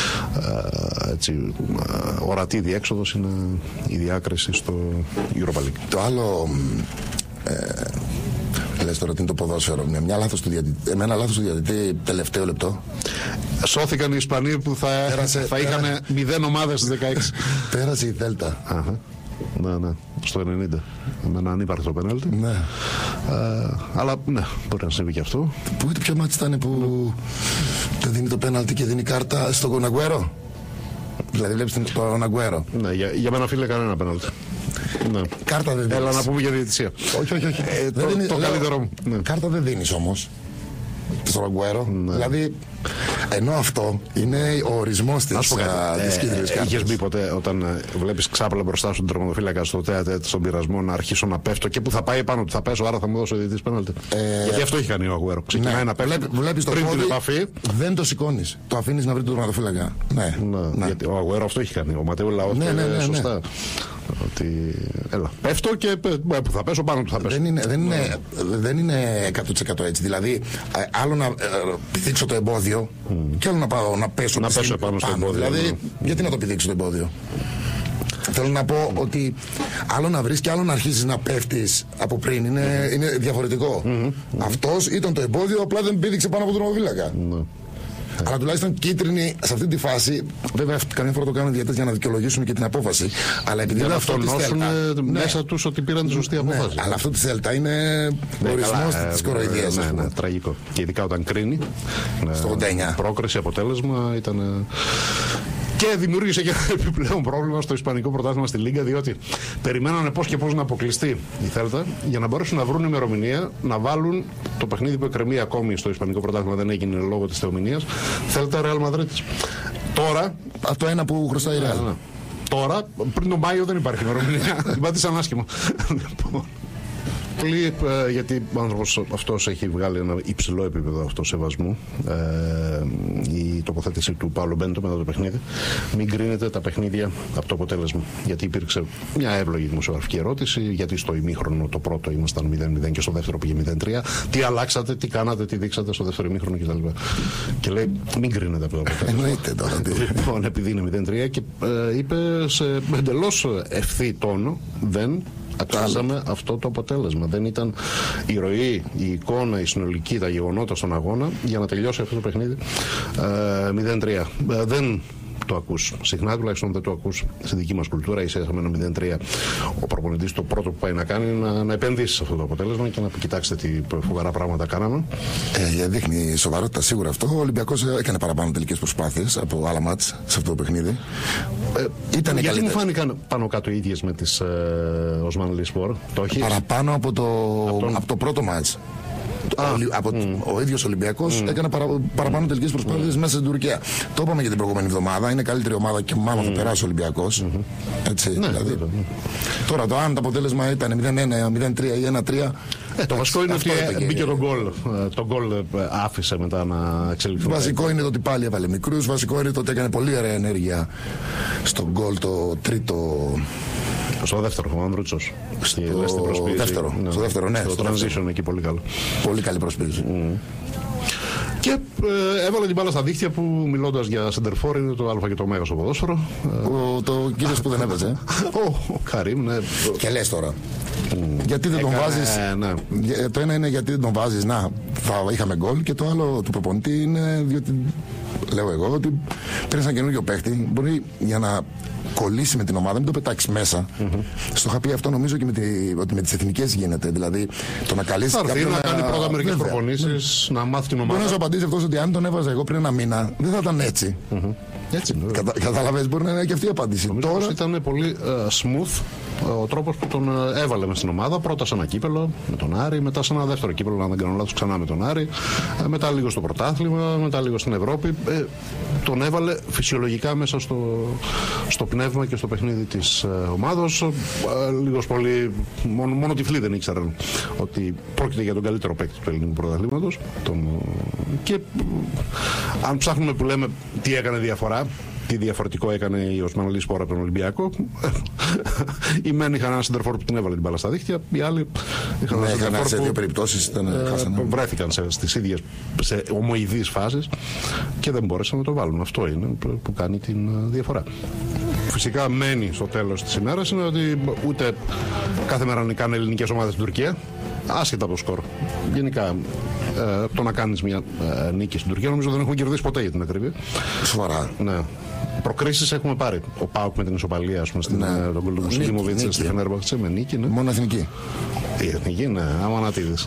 ε, έτσι, ε, ορατή διέξοδος είναι η διάκριση στο Europa League. Το άλλο ε, λες τώρα ότι είναι το ποδόσφαιρο. Μια, μια λάθος του διαιτητή, εμένα λάθος του διαιτητή τελευταίο λεπτό. Σώθηκαν οι Ισπανοί που θα, Πέρασε, θα είχαν μηδέν ομάδες στις δεκαέξι. Πέρασε η Δέλτα. Αχα. Ναι, ναι, στο ενενήντα. Εμένα αν υπάρχει το πενάλτι. Ναι. Ε, αλλά ναι, μπορεί να συμβεί και αυτό. Πού ποιο μάτι ήταν που ναι. δίνει το πέναλτι και δίνει κάρτα στον Αγκουέρο? Δηλαδή βλέπεις τον Αγκουέρο. Ναι, για, για μένα φίλε κανένα πέναλτι. Ναι. Κάρτα δεν δίνεις. Έλα να πούμε για διαιτησία. Όχι, όχι, όχι. Ε, το δίνει, το καλύτερό μου. Ναι. Κάρτα δεν δίνεις όμως στον Αγκουέρο. Ναι. Δηλαδή, ενώ αυτό είναι ο ορισμός της κίτρινης κάρτας. Είχες μπει ποτέ όταν βλέπεις ξάπλα μπροστά στον τερματοφύλακα στο θέατρο, στον πειρασμό, να αρχίσω να πέφτω και που θα πάει πάνω του θα πέσω, άρα θα μου δώσει ο διαιτητής πέναλτι? Ε, Γιατί αυτό έχει κάνει ο Αγκουέρο. Ξεκινάει ναι, να πέφτει. Βλέπεις το πριν πόδι, την επαφή. Δεν το σηκώνεις. Το αφήνεις να βρει τον τερματοφύλακα. Ναι, ναι, ναι. Γιατί ο Αγκουέρο αυτό έχει κάνει. Ο Ματέο Λαός ναι, ναι, ναι, σωστά. Ναι. Ότι έλα, πέφτω και που θα πέσω πάνω του θα πέσω. Δεν είναι, δεν είναι, δεν είναι εκατό τοις εκατό έτσι. Δηλαδή, άλλο να ε, πηδήξω το εμπόδιο mm. και άλλο να, πάω, να πέσω, να πέσω πάνω, πάνω στο εμπόδιο. Δηλαδή, ναι. γιατί να το πηδήξω το εμπόδιο? Θέλω να πω ότι άλλο να βρεις και άλλο να αρχίσεις να πέφτεις από πριν είναι, είναι διαφορετικό. Mm-hmm. Αυτός ήταν το εμπόδιο, απλά δεν πήδηξε πάνω από τον τερματοφύλακα. Mm-hmm. Αλλά τουλάχιστον κίτρινη σε αυτή τη φάση. Βέβαια, καμιά φορά το κάνουν διαιτητές για να δικαιολογήσουν και την απόφαση. Αλλά επειδή για να αυτονώσουν μέσα ναι. τους ότι πήραν τη σωστή απόφαση. Ναι, αλλά αυτό τη Δέλτα είναι ναι, ορισμός της κοροϊδίας. Ναι, ναι, ναι, τραγικό. Και ειδικά όταν κρίνει. Στο ογδόντα εννιά. Πρόκριση, αποτέλεσμα ήταν. Και δημιούργησε και ένα επιπλέον πρόβλημα στο Ισπανικό πρωτάθλημα στη Λίγκα, διότι περιμένανε πώς και πώς να αποκλειστεί η Θέλτα για να μπορέσουν να βρουν ημερομηνία να βάλουν το παιχνίδι που εκκρεμεί ακόμη στο Ισπανικό πρωτάθλημα, δεν έγινε λόγω της θεομηνίας. Θέλτα Ρεάλ Μαδρίτης. Τώρα. Αυτό ένα που χρωστάει η Ρεάλ. Ναι. Τώρα, πριν τον Μάιο δεν υπάρχει ημερομηνία. Πάτησαν άσχημα. πολύ, ε, γιατί ο άνθρωπος αυτός έχει βγάλει ένα υψηλό επίπεδο αυτοσεβασμού. Ε, η τοποθέτηση του Παύλου Μπέντο μετά το παιχνίδι. Μην κρίνετε τα παιχνίδια από το αποτέλεσμα. Γιατί υπήρξε μια εύλογη δημοσιογραφική ερώτηση, γιατί στο ημίχρονο το πρώτο ήμασταν μηδέν μηδέν και στο δεύτερο πήγε μηδέν τρία. Τι αλλάξατε, τι κάνατε, τι δείξατε στο δεύτερο ημίχρονο κτλ. Και λέει, μην κρίνετε από το αποτέλεσμα. Εννοείται τώρα. Λοιπόν, επειδή είναι μηδέν τρία και ε, είπε σε εντελώς ευθύ τόνο, δεν αξίζαμε αυτό το αποτέλεσμα. Δεν ήταν η ροή, η εικόνα, η συνολική, τα γεγονότα στον αγώνα για να τελειώσει αυτό το παιχνίδι ε, μηδέν τρία. Ε, δεν το ακούς. Συχνά τουλάχιστον δεν το ακούς στη δική μας κουλτούρα. Είσαι με ένα μηδέν τρία. Ο προπονητής το πρώτο που πάει να κάνει είναι να, να επενδύσει σε αυτό το αποτέλεσμα και να πει: κοιτάξτε τι φοβερά πράγματα κάναμε. Ε, δείχνει σοβαρότητα σίγουρα αυτό. Ο Ολυμπιακός έκανε παραπάνω τελικές προσπάθειες από άλλα μάτς σε αυτό το παιχνίδι. Ε, ήταν γιατί καλύτερο. μου φάνηκαν πάνω κάτω οι ίδιες με τις ε, Οσμανλή Σπορ. Παραπάνω από το, από τον... από το πρώτο μάτς. Α, ο, από, mm. ο ίδιος Ολυμπιακός mm. έκανε παρα, παραπάνω mm. τελικές προσπάθειες mm. μέσα στην Τουρκία. Το είπαμε για την προηγούμενη εβδομάδα. Είναι καλύτερη ομάδα και μάλλον mm. θα περάσει ο Ολυμπιακός. Mm-hmm. Έτσι, ναι, δηλαδή. Mm. Τώρα το αν το αποτέλεσμα ήταν μηδέν ένα, μηδέν τρία ή ένα τρία. Ε, το βασικό είναι ότι μπήκε τον γκολ. Το γκολ άφησε μετά να εξελιχθεί. Βασικό είναι το ότι πάλι έβαλε μικρούς. Βασικό είναι το ότι έκανε πολύ ωραία ενέργεια στον γκολ το τρίτο. Στο δεύτερο, ο Ανδρούτσος. Στο δεύτερο, ναι. στο δεύτερο, ναι. Στο, στο transition δεύτερο. εκεί πολύ καλό. Πολύ καλή προσποίηση. Mm. Και ε, έβαλε την μπάλα στα δίχτυα που, μιλώντας για σεντερφόρ, είναι το Α και το Μέγα στο ποδόσφαιρο. Ο, το κύριος που δεν έπαιζε. Ο, ο Καρίμ, ναι. Και λες τώρα. Mm. Γιατί δεν Έκανε, τον βάζεις. Ναι. Το ένα είναι γιατί δεν τον βάζεις. Να, θα είχαμε γκολ. Και το άλλο του προπονητή είναι διότι. Λέω εγώ ότι παίρνει ένα καινούργιο παίχτη. Μπορεί για να κολλήσει με την ομάδα, μην το πετάξει μέσα. Mm-hmm. Στο είχα πει αυτό νομίζω και με, τη, ότι με τις εθνικές γίνεται. Δηλαδή το να καλέσει. Θα έρθει να κάνει πρώτα μερικές προπονήσεις, να μάθει την ομάδα. Μπορεί να σου απαντήσει αυτό ότι αν τον έβαζα εγώ πριν ένα μήνα, δεν θα ήταν έτσι. Mm-hmm. Έτσι είναι. Κατα, Καταλαβαίνεις, μπορεί να είναι και αυτή η απάντηση. Νομίζω τώρα ήταν πολύ uh, smooth ο τρόπος που τον uh, έβαλε μες στην ομάδα. Πρώτα σε ένα κύπελο με τον Άρη, μετά σε ένα δεύτερο κύπελο, αν δεν κάνω λάθος, ξανά με τον Άρη. Uh, μετά λίγο στο πρωτάθλημα, μετά λίγο στην Ευρώπη. Uh, τον έβαλε φυσιολογικά μέσα στο, στο πνεύμα και στο παιχνίδι της uh, ομάδος. Uh, λίγος πολύ, μόνο, μόνο τυφλοί δεν ήξεραν ότι πρόκειται για τον καλύτερο παίκτη του ελληνικού πρωταθλήματος. Τον, και uh, αν ψάχνουμε που λέμε τι έκανε διαφορά, τι διαφορετικό έκανε η Οσμανλή Σπορ από τον Ολυμπιακό. Οι μεν είχαν ένα σεντερφόρ που την έβαλε την μπάλα στα δίχτυα, οι άλλοι είχαν ναι, ένα σεντερφόρ σε που δύο περιπτώσεις ήταν, ε, βρέθηκαν σε, στις ίδιες, σε ομοειδείς φάσεις και δεν μπόρεσαν να το βάλουν. Αυτό είναι που κάνει την διαφορά. Φυσικά μένει στο τέλος της ημέρας είναι ότι ούτε κάθε μέρα να κάνουν ελληνικές ομάδες στην Τουρκία, άσχετα από το σκορ. Γενικά, ε, το να κάνεις μια ε, νίκη στην Τουρκία, νομίζω δεν έχουμε κερδίσει ποτέ για την ακρίβεια. Σοβαρά. Ναι. Προκρίσεις έχουμε πάρει. Ο ΠΑΟΚ με την ισοπαλία, ας πούμε, στην, ναι. τον γκολ του Μουσλίμοβιτς στη Φενέρμπαχτσε με νίκη. Ναι. Μόνο εθνική. Η εθνική, ναι, άμα να τη δεις.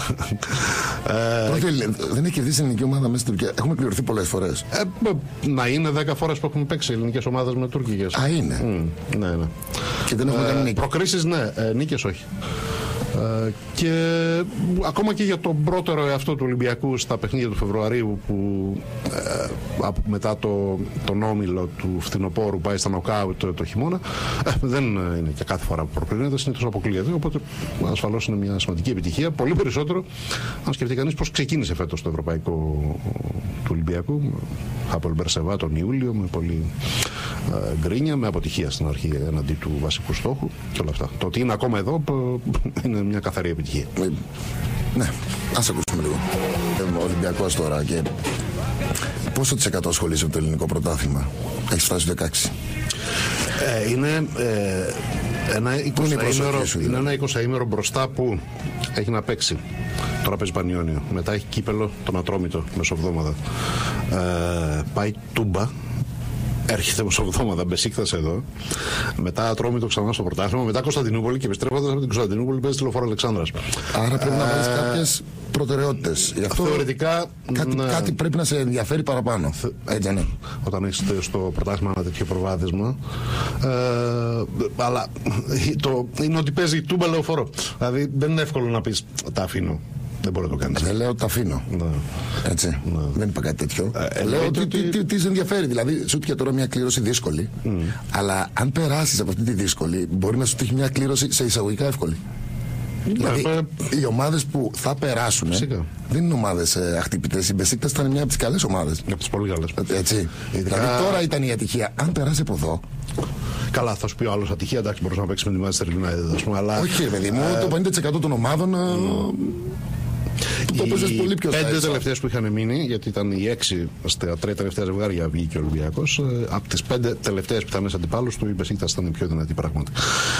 Δεν έχει κερδίσει η ελληνική ομάδα μέσα στην Τουρκία. Έχουμε κληρωθεί πολλές φορές. Ε, να είναι δέκα φορές που έχουν παίξει ελληνικές ομάδες με τουρκικές. Α, είναι. Mm, ναι, ναι. Και δεν έχουμε κάνει νίκη. Προκρίσεις, ναι, ε, νίκες όχι. Uh, και ακόμα και για τον πρώτερο εαυτό του Ολυμπιακού στα παιχνίδια του Φεβρουαρίου που uh, μετά το, τον όμιλο του φθινοπόρου πάει στα νοκάουτ το, το χειμώνα uh, δεν είναι και κάθε φορά που προκρίνεται, συνήθως αποκλείεται, οπότε ασφαλώς είναι μια σημαντική επιτυχία, πολύ περισσότερο αν σκεφτεί κανείς πως ξεκίνησε φέτος το ευρωπαϊκό του Ολυμπιακού από Μπερσεβά τον Ιούλιο με πολύ uh, γκρίνια, με αποτυχία στην αρχή εναντί του βασικού στόχου και όλα αυτά. Το ότι είναι ακόμα εδώ είναι μια καθαρή επιτυχία. Ναι, ας ακούσουμε λίγο. Ο Ολυμπιακός τώρα και πόσο της εκατό ασχολείσαι με το ελληνικό πρωτάθλημα? Έχεις φτάσει στο δεκαέξι. Ε, είναι ε, ένα εικοσαήμερο, είναι ένα εικοσαήμερο μπροστά που έχει να παίξει. Τώρα παίζει Πανιόνιο. Μετά έχει κύπελο τον Ατρόμητο μεσοβδόμαδα. Ε, πάει Τούμπα. Έρχεται μεσοβδόμαδα, Μπεσίκτας εδώ. Μετά Ατρόμητο ξανά στο πρωτάθλημα. Μετά Κωνσταντινούπολη και επιστρέφοντας από την Κωνσταντινούπολη παίζει τη Λεωφόρο Αλεξάνδρας. Άρα πρέπει ε, να βάλεις κάποιες προτεραιότητες. Γι' αυτό θεωρητικά κάτι, ναι. κάτι πρέπει να σε ενδιαφέρει παραπάνω. Έτσι, ναι. Όταν είστε στο πρωτάθλημα ένα τέτοιο προβάδισμα. Ε, αλλά το, είναι ότι παίζει Τούμπα Λεωφόρο. Δηλαδή δεν είναι εύκολο να πεις τα αφήνω. Δεν μπορεί να το κάνεις. Δεν λέω τα αφήνω. Ναι. Έτσι. Ναι. Δεν είπα κάτι τέτοιο. Ε, λέω ότι, ότι... τι, τι, τι σε ενδιαφέρει. Δηλαδή, σου τύχε τώρα μια κλήρωση δύσκολη. Mm. Αλλά αν περάσεις από αυτή τη δύσκολη, μπορεί να σου τύχει μια κλήρωση σε εισαγωγικά εύκολη. Δηλαδή, οι ομάδες που θα περάσουν Φυσικά. δεν είναι ομάδες ε, αχτύπητες. Η Μπεσίκτας ήταν μια από τις καλές ομάδες. Από τις πολύ καλές. Έτσι. Ειδικά... Δηλαδή τώρα ήταν η ατυχία. Αν περάσει από εδώ. Καλά, θα σου πει ο άλλος ατυχία, εντάξει, μπορούσε να παίξει με τη Manchester United, ας πούμε, αλλά. Όχι, παιδί μου, ε... το πενήντα τοις εκατό των ομάδων. Ε... Το οι πολύ πιο πέντε τελευταίες που είχαν μείνει, γιατί ήταν οι έξι στα τρία τελευταία ζευγάρια βγήκε ο Ολυμπιακός, από τις πέντε τελευταίες πιθανές αντιπάλους του η Μπεσίκτας ήταν η πιο δυνατή πράγματι.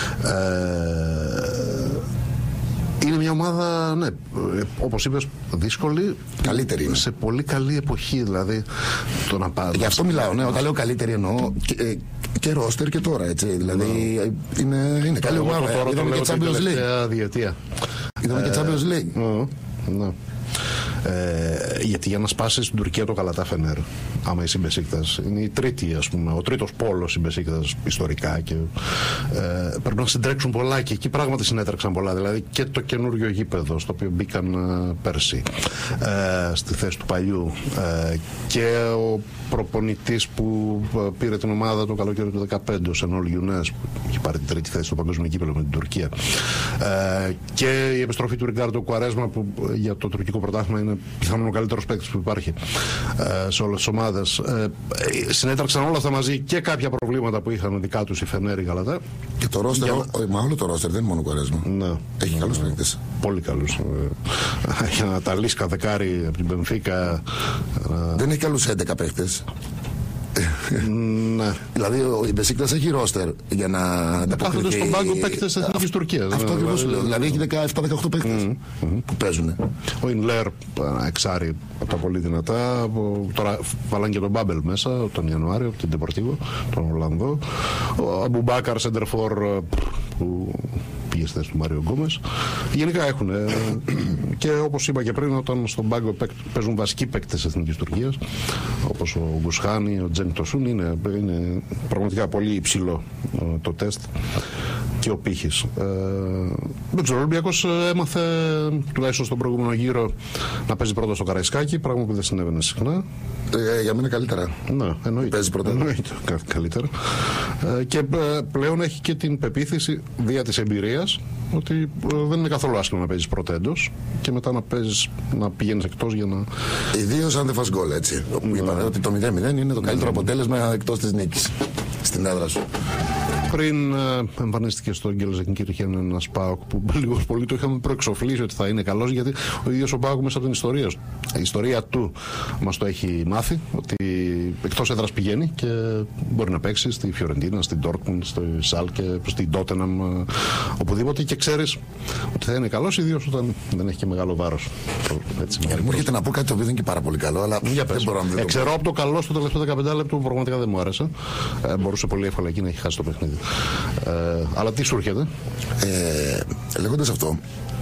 Ε, είναι μια ομάδα, ναι, όπως είπες, δύσκολη. Καλύτερη είναι. Σε πολύ καλή εποχή, δηλαδή. Το να πάρει. Γι' αυτό μιλάω, ναι. Όταν λέω καλύτερη εννοώ και, και ρόστερ και τώρα, έτσι. Δηλαδή no. είναι, είναι καλή ομάδα. Είδαμε και Champions League. Είδαμε και Champions League. Ναι. Ε, γιατί για να σπάσει στην Τουρκία το Καλατά Φενέρ, άμα είσαι η Μπεσίκτας, είναι η τρίτη, ας πούμε, ο τρίτος πόλος η Μπεσίκτας ιστορικά και ε, πρέπει να συντρέξουν πολλά και εκεί πράγματι συνέτρεξαν πολλά. Δηλαδή και το καινούριο γήπεδο στο οποίο μπήκαν ε, πέρσι ε, στη θέση του παλιού ε, και ο προπονητής που πήρε την ομάδα το καλοκαίρι του δεκαπέντε, ο Σενόλ Γιουνές, που είχε πάρει την τρίτη θέση στο παγκόσμιο κύπελλο με την Τουρκία, ε, και η επιστροφή του Ριγκάρντο Κουαρέσμα που για το τουρκικό πρωτάθλημα είναι πιθανόν ο καλύτερος παίκτης που υπάρχει ε, σε όλες τις ομάδες. Ε, συνέτραξαν όλα αυτά μαζί και κάποια προβλήματα που είχαν δικά τους η Φενέρ, η Γαλατά. Και το ρόστερ, για... μα όλο το ρόστερ δεν είναι μόνο Κουαρέσμα. Ναι. Έχει ναι, καλούς ναι. παίκτες. Πολύ καλούς. Έχει ένα Ταλίσκα δεκάρι από την Μπενφίκα. Δεν έχει καλούς έντεκα παίκτες. Ναι. Δηλαδή η Μπεσίκτας έχει ρόστερ για να ανταποκριθεί. Κάθονται στον πάγκο παίκτες της Εθνικής Τουρκίας. Αυτό ακριβώς λέω. Δηλαδή έχει δεκαεπτά δεκαοκτώ παίκτες mm, mm. που παίζουν. Ο Ινλέρ, εξάρι από τα πολύ δυνατά. Τώρα βάλαν και τον Μπάμπελ μέσα τον Ιανουάριο από την Ντεπορτίβο, τον Ολλανδό. Ο Αμπουμπάκαρ Σεντερφόρ που πήγε στη θέση του Μάριο Γκόμες. Γενικά έχουν. Και όπως είπα και πριν, όταν στον πάγκο παίζουν βασικοί παίκτες της Εθνικής Τουρκίας, όπως ο Γκουσχάνη, ο Τζένι Τοσούν, είναι, είναι πραγματικά πολύ υψηλό το τεστ και ο πύχης. Ε, δεν ξέρω, ο Ολυμπιακός έμαθε τουλάχιστον στον προηγούμενο γύρο να παίζει πρώτα στο Καραϊσκάκι, πράγμα που δεν συνέβαινε συχνά. Ε, για μένα καλύτερα. Ναι, εννοείται. Παίζει πρώτα. Εννοείται, καλύτερα. Ε, και πλέον έχει και την πεποίθηση δια της εμπειρίας ότι δεν είναι καθόλου άσχημο να παίζεις πρώτα εντός και μετά να, παίζεις, να πηγαίνεις εκτός για να... Ιδίως αν δεν φας γκολ, έτσι. Ναι. Είπαμε ότι το μηδέν μηδέν είναι το καλύτερο ναι. αποτέλεσμα εκτός της νίκης στην έδρα σου. Πριν ε, εμφανίστηκε στο Γκέλεζενκύρχεν ένας ΠΑΟΚ που λίγο πολύ το είχαμε προεξοφλήσει ότι θα είναι καλός, γιατί ο ίδιος ο ΠΑΟΚ μέσα από την ιστορία, η ιστορία του μας το έχει μάθει ότι εκτός έδρας πηγαίνει και μπορεί να παίξει στη Φιωρεντίνα, στην Ντόρτμουντ, στη Σάλκε, στην Τότεναμ, οπουδήποτε, και ξέρεις ότι θα είναι καλός, ιδίως όταν δεν έχει και μεγάλο βάρος. Έτσι, ε, μου έρχεται να πω κάτι το οποίο δεν είναι και πάρα πολύ καλό, αλλά για δεν μπορώ να δω. Εξαιρώ από το καλό στο τελευταίο δεκαπέντε λεπτό που πραγματικά δεν μου άρεσε. Ε, μπορούσε πολύ εύκολα εκεί να έχει χάσει το παιχνίδι. Ε, αλλά τι σου έρχεται? Ε, λέγοντας αυτό,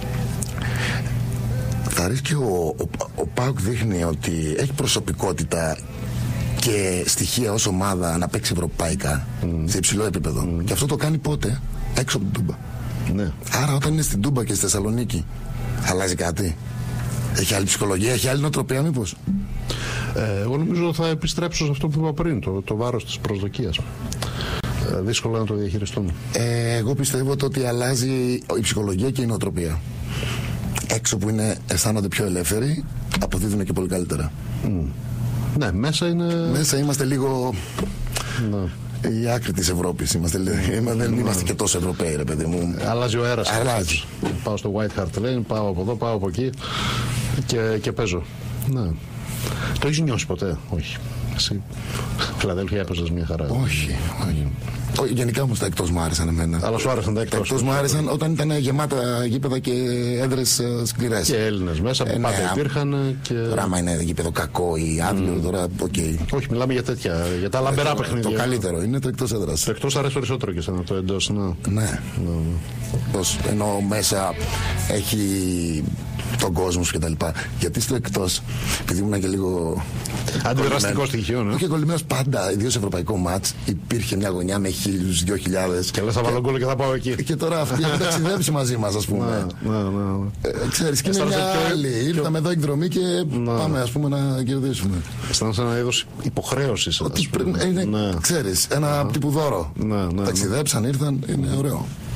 θα ρίξει και ο, ο, ο ΠΑΟΚ δείχνει ότι έχει προσωπικότητα και στοιχεία ως ομάδα να παίξει ευρωπαϊκά mm. σε υψηλό επίπεδο. Mm. Και αυτό το κάνει πότε? Έξω από την Τούμπα. Ναι. Άρα όταν είναι στην Τούμπα και στη Θεσσαλονίκη αλλάζει κάτι? Έχει άλλη ψυχολογία, έχει άλλη νοοτροπία μήπως? Ε, εγώ νομίζω θα επιστρέψω σε αυτό που είπα πριν, το, το βάρος της προσδοκίας. Ε, δύσκολο να το διαχειριστούμε. Ε, εγώ πιστεύω ότι αλλάζει η ψυχολογία και η νοοτροπία. Έξω που είναι, αισθάνονται πιο ελεύθεροι, αποδίδουν και πολύ καλύτερα. Mm. Ναι, μέσα είναι... Μέσα είμαστε λίγο... Ναι. Η άκρη της Ευρώπης είμαστε, mm. δεν mm. είμαστε και τόσο Ευρωπαίοι, ρε παιδί μου. Αλλάζει ο αέρας. Αλλάζει. Πάω στο White Hart Lane, πάω από εδώ, πάω από εκεί και, και παίζω. Ναι. Το έχεις νιώσει ποτέ? Όχι. Εσύ Φιλαδέλφια έπαιζες μια χαρά. Όχι, όχι. Γενικά όμως τα εκτός μου άρεσαν εμένα. Αλλά σου άρεσαν τα εκτός? Τα εκτός μου άρεσαν όταν ήταν γεμάτα γήπεδα και έδρες σκληρές. Και Έλληνες μέσα που ε, πάντα ναι, υπήρχαν. Και... Τώρα άμα είναι γήπεδο κακό ή άδειο, mm. τώρα οκ. Okay. Όχι, μιλάμε για τέτοια, για τα λαμπερά το, παιχνίδια. Το καλύτερο είναι το εκτός έδρας. Το εκτός αρέσει περισσότερο και σαν το εντός. Ναι. Ναι. ναι. Πώς, ενώ μέσα έχει τον κόσμο σου κτλ. Γιατί στο εκτός, επειδή ήμουν και λίγο. Αντιδραστικό στοιχείο, ναι. Και κολλημένος πάντα, ιδίως σε ευρωπαϊκό μάτς, υπήρχε μια γωνιά με χίλιους, δυο χιλιάδες. Και λες θα βάλω γκολ και θα πάω εκεί. Και τώρα αυτοί έχουν ταξιδέψει μαζί μας, ας πούμε. Ναι, ναι, ναι. Ε, ξέρεις, και είναι μια άλλη. Ήρθαμε εδώ εκδρομή και πάμε, ας πούμε, να κερδίσουμε. Αισθάνεσαι ένα είδος υποχρέωσης. Ότι ξέρεις, ένα τύπου δώρο. Ταξιδέψαν, ήρθαν, είναι ωραίο.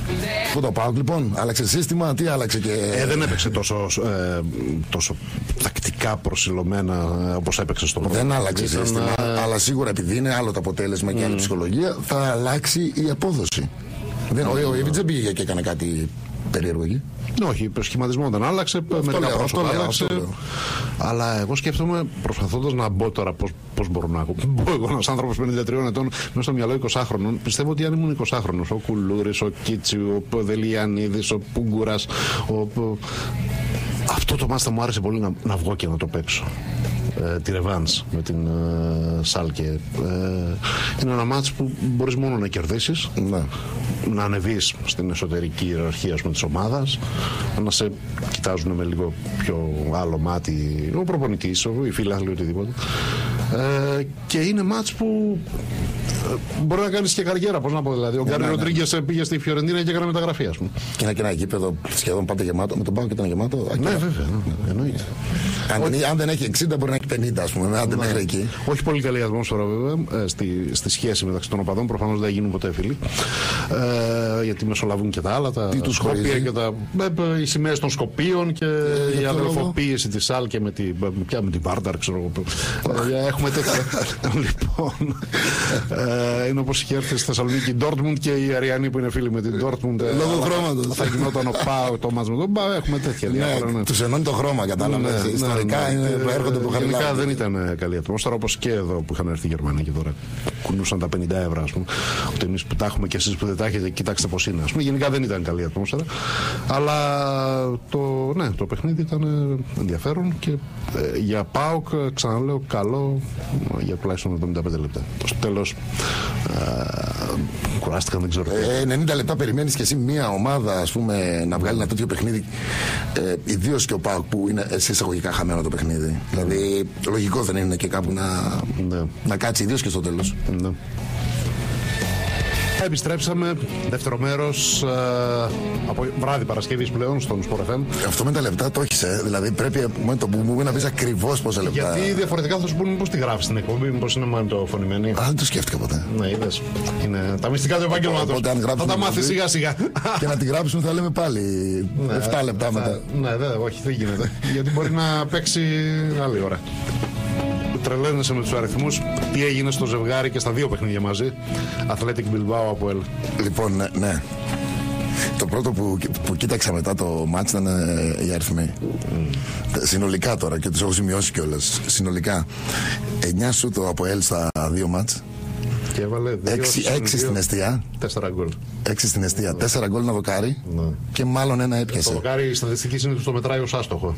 Πού το πάω λοιπόν, άλλαξε σύστημα, τι άλλαξε και. Ε, δεν έπαιξε τόσο, ε, τόσο τακτικά προσιλωμένα όπως έπαιξε στο πρώτο. Δεν άλλαξε Ήταν, σύστημα, ε... αλλά σίγουρα επειδή είναι άλλο το αποτέλεσμα και άλλη ψυχολογία, θα αλλάξει η απόδοση. Δεν, ο ο Ιβιτς δεν πήγε και έκανε κάτι περίεργο εκεί. Όχι, ο σχηματισμό δεν άλλαξε, μερικά πρόσωπα άλλαξε. Αλλά εγώ σκέφτομαι, προσπαθώντας να μπω τώρα πώς, πώς μπορώ να μπω εγώ ένας άνθρωπος πενήντα τριών ετών μέσα στο μυαλό εικοσάχρονων. Πιστεύω ότι αν ήμουν εικοσάχρονος, ο Κουλούρης, ο Κίτσι, ο Δελιανίδης, ο Πούγκουρας, ο... αυτό το μάτς θα μου άρεσε πολύ να, να βγω και να το παίξω. Ε, τη ρεβάνς με την ε, Σάλκε. Ε, είναι ένα μάτς που μπορείς μόνο να κερδίσεις, ναι. να ανεβείς στην εσωτερική ιεραρχία της ομάδας, να σε κοιτάζουν με λίγο πιο άλλο μάτι ο προπονητής, οι φίλοι, οτιδήποτε. Ε, και είναι μάτς που ε, μπορεί να κάνεις και καριέρα, πώς να πω δηλαδή. Ο Γκάρι Ροντρίγκες πήγε στη Φιωρεντίνα και έκανε μεταγραφή, ας πούμε. Και ένα, και ένα γήπεδο σχεδόν πάντα γεμάτο, με τον Πάο και ήταν γεμάτο. Ναι, βέβαια, ναι, εννοείται. Αν, όχι... αν δεν έχει εξήντα, μπορεί να έχει πενήντα, ας πούμε, αν δεν μέχρι εκεί. Όχι πολύ καλή ατμόσφαιρα, βέβαια, στη, στη σχέση μεταξύ των οπαδών. Προφανώς δεν θα γίνουν ποτέ φίλοι. Ε, γιατί μεσολαβούν και τα άλλα, τα Σκοπία και τα. Οι σημαίες των Σκοπίων και ε, η αδελφοποίηση της Σάλκε με την, με την Βάρνταρ, ξέρω εγώ. Έχουμε τέτοια. Λοιπόν. Ε, είναι όπως είχε έρθει στη Θεσσαλονίκη η Ντόρτμουντ και οι Αριανοί που είναι φίλοι με την Ντόρτμουντ. Λόγω χρώματος. Θα γινόταν ο Πάο, το μάτς με τον Πάο. Έχουμε τέτοια διάφορα. Ναι, τους ενώνει το χρώμα, κατάλαβες. Ιστορικά προέρχονται από χαμηλά. Γενικά δεν ήταν καλή ατμόσφαιρα, όπως και εδώ που είχαν έρθει οι Γερμανοί και τώρα κουνούσαν τα πενήντα ευρώ, ας πούμε. Ότι εμείς που τα έχουμε και εσείς που δεν τα έχετε, κοιτάξτε πώς είναι. Ας πούμε. Γενικά δεν ήταν καλή ατμόσφαιρα. Αλλά το, ναι, το παιχνίδι ήταν ενδιαφέρον και ε, για ΠΑΟΚ, ξαναλέω, καλό για τουλάχιστον εβδομήντα πέντε λεπτά. Στο τέλος ε, κουράστηκαν, δεν ξέρω. Ε, ενενήντα λεπτά περιμένεις και εσύ μια ομάδα, ας πούμε, να βγάλει ένα τέτοιο παιχνίδι. Ε, ιδίως και ο ΠΑΟΚ που είναι σε εισαγωγικά χαμένο το παιχνίδι. Δηλαδή, λογικό δεν είναι και κάπου να, ναι. να κάτσει, ιδίως και στο τέλος. Ναι. Επιστρέψαμε, δεύτερο μέρος, ε, από βράδυ Παρασκευής πλέον στον Sport εφ εμ. Αυτό με τα λεπτά το έχεις, ε. Δηλαδή πρέπει με το που μου να πεις ακριβώς πόσα λεπτά. Γιατί διαφορετικά θα σου πούνε πώς τη γράφεις την εκπομπή, μήπως είναι μόνο το φωνημένη. Α, δεν το σκέφτηκα ποτέ. Ναι, είδες. Είναι τα μυστικά του επαγγελμάτος. Θα τα μάθεις σιγά σιγά. Και να τη γράψουμε θα λέμε πάλι επτά λεπτά μετά. Ναι, δε, όχι, δεν γίνεται. Γιατί μπορεί να παίξει άλλη ώρα. Τρελαίνεσαι με τους αριθμούς. Τι έγινε στο ζευγάρι και στα δύο παιχνίδια μαζί, Athletic Bilbao από ελ. Λοιπόν, ναι, ναι. Το πρώτο που, που κοίταξα μετά το μάτς ήταν ε, οι αριθμοί. Mm. Συνολικά τώρα, και τους έχω σημειώσει κιόλας. Συνολικά εννιά σούτ το από ελ στα δύο μάτς. Και έβαλε έξι στην εστία. τέσσερα γκολ. έξι στην εστία. τέσσερα γκολ να δοκάρει. Ναι. Και μάλλον ένα έπιασε. Το δοκάρι η στατιστική συνήθως το μετράει ως άστοχο.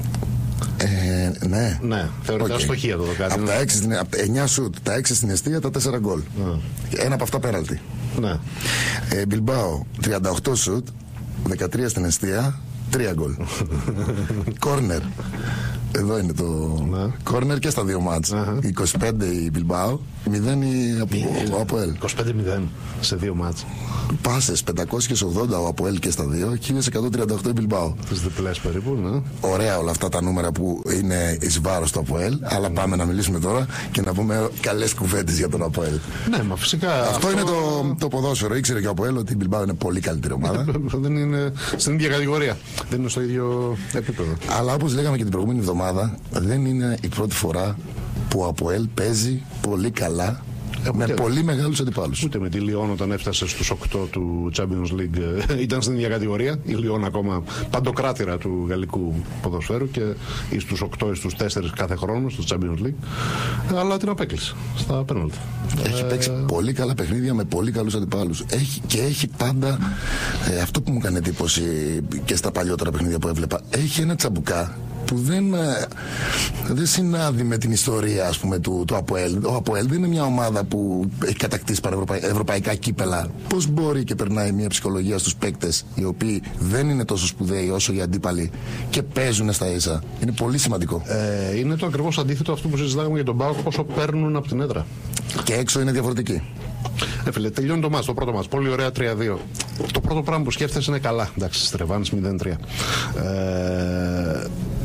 Ε, ναι. Ναι, θεωρητικά okay. Αστοχία το δοκάρι. Από, ναι. τα έξι, από τα εννιά σουτ, τα έξι στην εστία, τα τέσσερα γκολ. Ναι. Ένα από αυτά πέναλτι. Ναι. Ε, Bilbao, τριάντα οκτώ σουτ, δεκατρία στην εστία, τρία γκολ. Κόρνερ. Εδώ είναι το κόρνερ και στα δύο μάτς. Uh-huh. είκοσι πέντε η Bilbao, μηδέν η Αποέλ. είκοσι πέντε μηδέν σε δύο μάτς. Πάσες πεντακόσιες ογδόντα ο Αποέλ και στα δύο, χίλια εκατόν τριάντα οκτώ η Bilbao. Τις διπλές περίπου, ναι. Ωραία όλα αυτά τα νούμερα που είναι εις βάρος του Αποέλ, αλλά πάμε να μιλήσουμε τώρα και να πούμε καλές κουβέντες για τον Αποέλ. Ναι, μα φυσικά. Αυτό, αυτό... είναι το, το ποδόσφαιρο. Ήξερε και ο Αποέλ ότι η Bilbao είναι πολύ καλύτερη ομάδα. Δεν είναι στην ίδια κατηγορία. Δεν είναι στο ίδιο επίπεδο. Αλλά όπως λέγαμε και την προηγούμενη εβδομάδα, δεν είναι η πρώτη φορά που ο Αποέλ παίζει πολύ καλά. Με ούτε, πολύ μεγάλους αντιπάλους. Ούτε με τη Λιόν όταν έφτασε στους οκτώ του Champions League ήταν στην ίδια κατηγορία. Η Λιόν ακόμα παντοκράτηρα του γαλλικού ποδοσφαίρου και ή στους οκτώ ή στους τέσσερα κάθε χρόνο στο Champions League. Αλλά την απέκλεισε στα πέναλτι. Έχει ε... παίξει πολύ καλά παιχνίδια με πολύ καλούς αντιπάλους. Έχει, και έχει πάντα ε, αυτό που μου έκανε εντύπωση και στα παλιότερα παιχνίδια που έβλεπα. Έχει ένα τσαμπουκά που δεν, δεν συνάδει με την ιστορία, ας πούμε, του, του Αποέλ. Ο Αποέλ δεν είναι μια ομάδα που έχει κατακτήσει πανευρωπαϊκά κύπελα. Πώς μπορεί και περνάει μια ψυχολογία στους παίκτες οι οποίοι δεν είναι τόσο σπουδαίοι όσο οι αντίπαλοι και παίζουν στα ίσα. Είναι πολύ σημαντικό. Ε, είναι το ακριβώς αντίθετο αυτό που συζητάγαμε για τον ΠΑΟΚ, πόσο παίρνουν από την έδρα. Και έξω είναι διαφορετική. Ε, φίλε, τελειώνει το μάτς, το πρώτο μάτς. Πολύ ωραία τρία δύο. Το πρώτο πράγμα που σκέφτεσαι είναι καλά. Εντάξει, στρεβάνεις μηδέν τρία. Ε,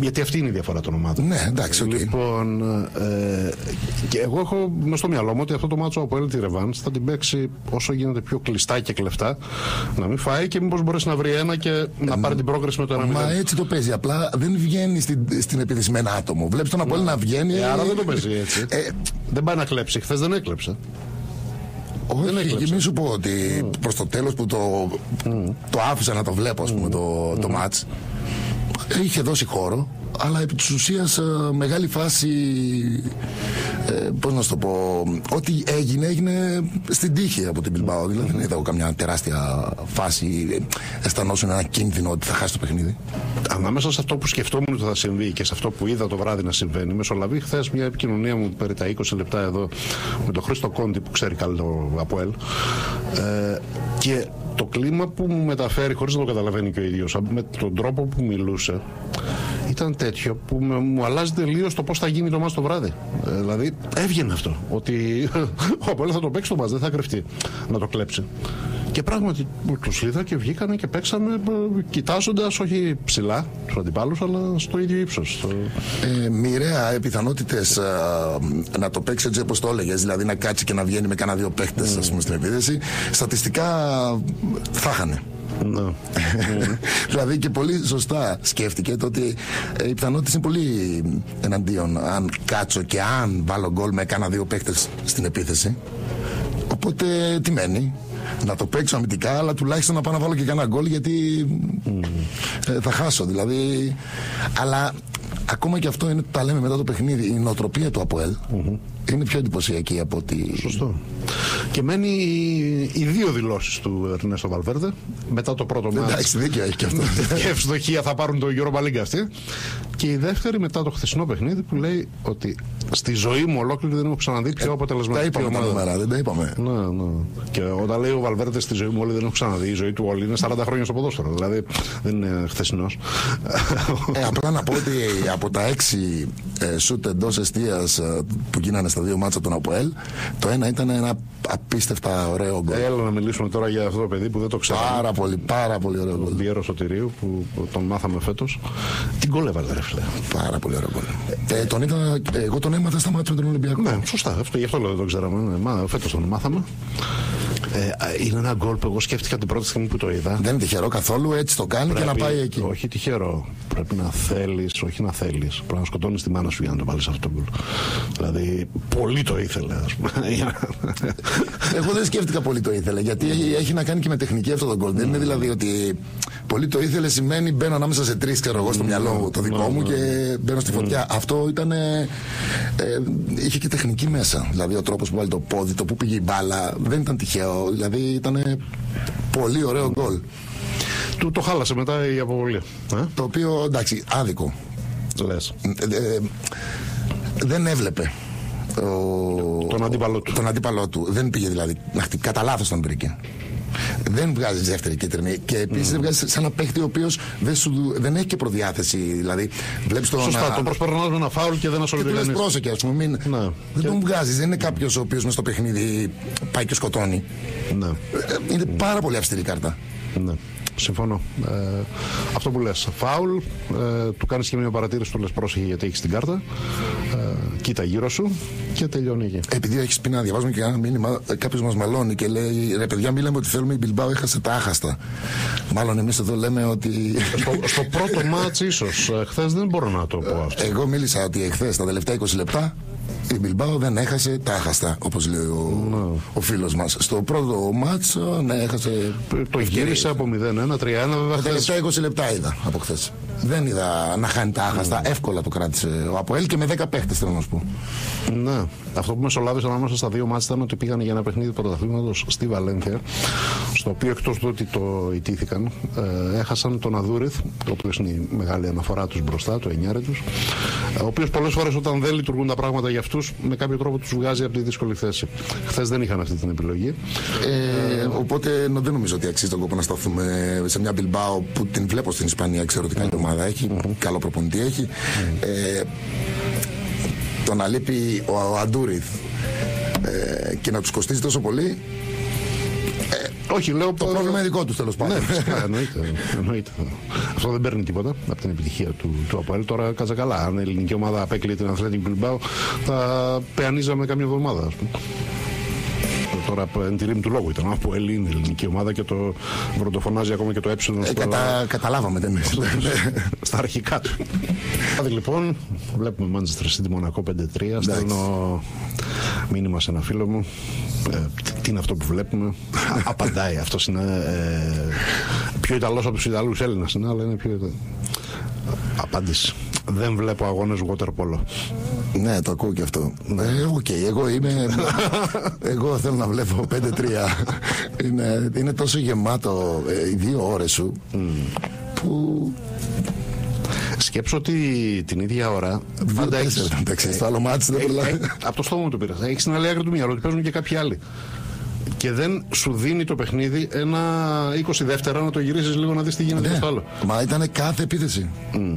Γιατί αυτή είναι η διαφορά των ομάδων. Ναι, εντάξει, okay. Λοιπόν, ε, και εγώ έχω μες στο μυαλό μου ότι αυτό το μάτσο από τη Ρεβάνς θα την παίξει όσο γίνεται πιο κλειστά και κλεφτά. Να μην φάει και μήπως μπορέσει να βρει ένα και ε, να πάρει την πρόκριση με το ένα μηδέν. Μα έτσι το παίζει. Απλά δεν βγαίνει στην, στην επίθεση με ένα άτομο. Βλέπεις τον Απόλλη να βγαίνει. Ε, άρα δεν το παίζει έτσι. Ε, δεν πάει να κλέψει. Χθες δεν έκλεψε. Όχι, μην σου πω ότι mm. προς το τέλος που το, mm. το άφησα να το βλέπω, ας πούμε, mm. το, το mm. μάτς, είχε δώσει χώρο, αλλά επί της ουσίας μεγάλη φάση, ε, πώς να σου το πω, ό,τι έγινε, έγινε στην τύχη από την Bilbao. Δηλαδή δεν είδα καμιά τεράστια φάση, αισθανόσουν ένα κίνδυνο ότι θα χάσει το παιχνίδι. Ανάμεσα σε αυτό που σκεφτόμουν ότι θα συμβεί και σε αυτό που είδα το βράδυ να συμβαίνει, μεσολαβεί χθες μια επικοινωνία μου περί τα είκοσι λεπτά εδώ με τον Χρήστο Κόντι που ξέρει καλά το ΑΠΟΕΛ. Ε, και το κλίμα που μου μεταφέρει, χωρίς να το καταλαβαίνει και ο ίδιος, με τον τρόπο που μιλούσε, ήταν τέτοιο που με, μου αλλάζει τελείως το πώς θα γίνει το μάτς το βράδυ. Ε, δηλαδή έβγαινε αυτό, ότι ο ΑΠΟΕΛ θα το παίξει το μάτς, δεν θα κρυφτεί να το κλέψει. Και πράγματι τους είδα και βγήκανε και παίξαμε κοιτάζοντας όχι ψηλά τους αντιπάλους, αλλά στο ίδιο ύψος. Ε, μοιραία πιθανότητες ε, να το παίξει έτσι όπως το έλεγες, δηλαδή να κάτσει και να βγαίνει με κανένα δύο παίχτες mm. ας πούμε, στην επίθεση. Στατιστικά θα είχανε. No. Δηλαδή και πολύ σωστά σκέφτηκε το ότι ε, οι πιθανότητες είναι πολύ εναντίον αν κάτσω και αν βάλω γκολ με κάνα δύο παίχτες στην επίθεση. Οπότε τι μένει? Να το παίξω αμυντικά, αλλά τουλάχιστον να πάω να βάλω και κανένα γκολ, γιατί mm. ε, θα χάσω. Δηλαδή, αλλά ακόμα και αυτό είναι, τα λέμε μετά το παιχνίδι, η νοοτροπία του ΑΠΟΕΛ mm-hmm. είναι πιο εντυπωσιακή από ότι. Σωστό. Και μένει οι δύο δηλώσεις του Ερνέστο Βαλβέρντε μετά το πρώτο μάτς. Εντάξει, δίκιο έχει και αυτό. Και ευστοχία θα πάρουν το Europa League αυτή. Και η δεύτερη μετά το χθεσινό παιχνίδι που λέει ότι στη ζωή μου ολόκληρη δεν έχω ξαναδεί πιο αποτελεσματική ομάδα. Τα είπαμε τα νούμερα, δεν τα είπαμε. Ναι, ναι. Και όταν λέει ο Βαλβέρντε στη ζωή μου όλη δεν έχω ξαναδεί, η ζωή του όλη είναι σαράντα χρόνια στο ποδόσφαιρο. Δηλαδή δεν είναι χθεσινός. Ε, απλά να πω ότι από τα έξι ε, σουτ εντός εστίας ε, που γίνανε στα δύο μάτσα των ΑΠΟΕΛ, το ένα ήταν ένα απίστευτα ωραίο γκολ. Έλα να μιλήσουμε τώρα για αυτό το παιδί που δεν το ξέραμε. Πάρα πολύ, πάρα πολύ ωραίο γκολ. Τον Πιέρο Σωτηρίου που τον μάθαμε φέτος. Τι γκολ έβαλε, ρε φίλε. Πάρα πολύ ωραίο γκολ. Ε, τον είδα, εγώ τον έμαθα στα μάτια με τον Ολυμπιακό. Ναι, σωστά. Αυτό, γι' αυτό λέω δεν το ξέραμε. Ναι, μα, φέτος τον μάθαμε. Ε, είναι ένα γκολ που εγώ σκέφτηκα την πρώτη στιγμή που το είδα. Δεν είναι τυχερό καθόλου, έτσι το κάνει. Πρέπει, και να πάει εκεί. Όχι τυχερό. Πρέπει να θέλεις, όχι να θέλεις. Πρέπει να σκοτώνεις τη μάνα σου για να το βάλεις αυτό το γκολ. Δηλαδή, πολύ το ήθελε, ας πούμε. Εγώ δεν σκέφτηκα πολύ το ήθελε, γιατί έχει, έχει να κάνει και με τεχνική αυτό το γκολ. Mm. Δεν είναι δηλαδή ότι πολύ το ήθελε σημαίνει μπαίνω ανάμεσα σε τρεις, ξέρω εγώ, στο mm. μυαλό το δικό mm. μου και μπαίνω στη φωτιά. Mm. Αυτό ήταν. Ε, ε, είχε και τεχνική μέσα. Δηλαδή, ο τρόπος που βάλει το πόδι, το που πήγε η μπάλα, δεν ήταν τυχαίο. Δηλαδή ήταν πολύ ωραίο γκολ. Του το χάλασε μετά η αποβολή. Ε? Το οποίο εντάξει, άδικο. Λες. Ε, ε, δεν έβλεπε ο, τον αντίπαλό του. Τον αντίπαλό του. Δεν πήγε δηλαδή. Κατά λάθος τον βρήκε. Δεν βγάζει δεύτερη κίτρινη. Και επίσης mm. δεν βγάζει σε ένα παίχτη ο οποίος δεν, δεν έχει και προδιάθεση. Δηλαδή, βλέπεις τον. Σωστά, να... τον προσπερνάς με ένα φάουλ και δεν ασχολείται. Και του λες πρόσεχε, ας πούμε. Μην... Ναι. Δεν και... τον βγάζεις. Δεν είναι κάποιος ο οποίος μες στο παιχνίδι πάει και σκοτώνει. Ναι. Είναι mm. πάρα πολύ αυστηρή κάρτα. Ναι. Συμφωνώ. Ε, αυτό που λες, φάουλ, ε, του κάνεις και μια παρατήρηση, του λες πρόσεχε γιατί έχεις την κάρτα, ε, κοίτα γύρω σου και τελειώνει εκεί. Επειδή έχεις πει να διαβάζουμε και ένα μήνυμα, κάποιος μας μαλώνει και λέει ρε παιδιά, μην λέμε ότι θέλουμε η Bilbao έχασε τα άχαστα. Μάλλον εμείς εδώ λέμε ότι. Στο, στο πρώτο μάτς ίσως. Χθες δεν μπορώ να το πω αυτό. Εγώ μίλησα ότι εχθές τα τελευταία είκοσι λεπτά η Bilbao δεν έχασε τα άχαστα, όπως λέει ο, no. ο φίλος μας. Στο πρώτο μάτς, ναι, έχασε. Το γύρισε από μηδέν ένα τρία ένα. Τα τελευταία είκοσι λεπτά είδα από χθες. Δεν είδα να χάνει τα άχαστα. Mm. Εύκολα το κράτησε ο ΑΠΟΕΛ και με δέκα παίχτες, θέλω να σου πω. Ναι. Αυτό που μεσολάβησε ανάμεσα στα δύο μάτς ήταν ότι πήγαν για ένα παιχνίδι πρωταθλήματος στη Βαλένθια, στο οποίο εκτός του ότι το ιτήθηκαν, ε, έχασαν τον Αδούριθ, ο οποίος είναι η μεγάλη αναφορά τους μπροστά, το εννιάρι τους, ο οποίος πολλές φορές όταν δεν λειτουργούν τα πράγματα για αυτούς, με κάποιο τρόπο τους βγάζει από τη δύσκολη θέση. Χθες δεν είχαν αυτή την επιλογή. Ε, οπότε δεν νομίζω ότι αξίζει τον κόπο να σταθούμε σε μια Bilbao που την βλέπω στην Ισπανία, ξέρω ότι καλή ομάδα έχει, mm-hmm. καλό προπονητή έχει. Mm-hmm. Ε, το να λείπει ο, ο Αντούριθ ε, και να τους κοστίζει τόσο πολύ, ε, Όχι, λέω Το πρόβλημα είναι δικό του τέλος πάντων. Ναι, φυσικά, εννοείται, εννοείται. Αυτό δεν παίρνει τίποτα από την επιτυχία του, του ΑΠΟΕΛ. Τώρα κάτσε καλά. Αν η ελληνική ομάδα απέκλειε την Athletic Bilbao, θα πεανίζαμε καμιά εβδομάδα, ας πούμε. Τώρα εν τη ρήμη του λόγου ήταν. Από Έλλη είναι η ελληνική ομάδα και το πρωτοφωνάζει ακόμα και το ε. Ε, κατα... Καταλάβαμε δεν είναι. Στα αρχικά του. Λοιπόν, βλέπουμε Manchester City Μονακό πέντε τρία. Στέλνω μήνυμα σε ένα φίλο μου. Ε, τι είναι αυτό που βλέπουμε? Απαντάει. Αυτός είναι ε, πιο Ιταλός από τους Ιταλούς Έλληνας είναι, αλλά είναι πιο... Απάντηση. Δεν βλέπω αγώνες water polo. Ναι, το ακούω και αυτό. Ε, okay, εγώ είμαι. Εγώ θέλω να βλέπω πέντε τρία. είναι, είναι τόσο γεμάτο ε, οι δύο ώρες σου mm. που. Σκέψω ότι την ίδια ώρα. Πάντα έχεις... Στο άλλο μάτι δεν προλάβει. Από το στόμα του πήρα. Έχεις την άλλη άκρη του μυαλού ότι παίζουν και κάποιοι άλλοι. Και δεν σου δίνει το παιχνίδι ένα είκοσι δεύτερα να το γυρίσεις λίγο να δεις τι γίνεται στο άλλο. Μα ήταν κάθε επίθεση. Mm.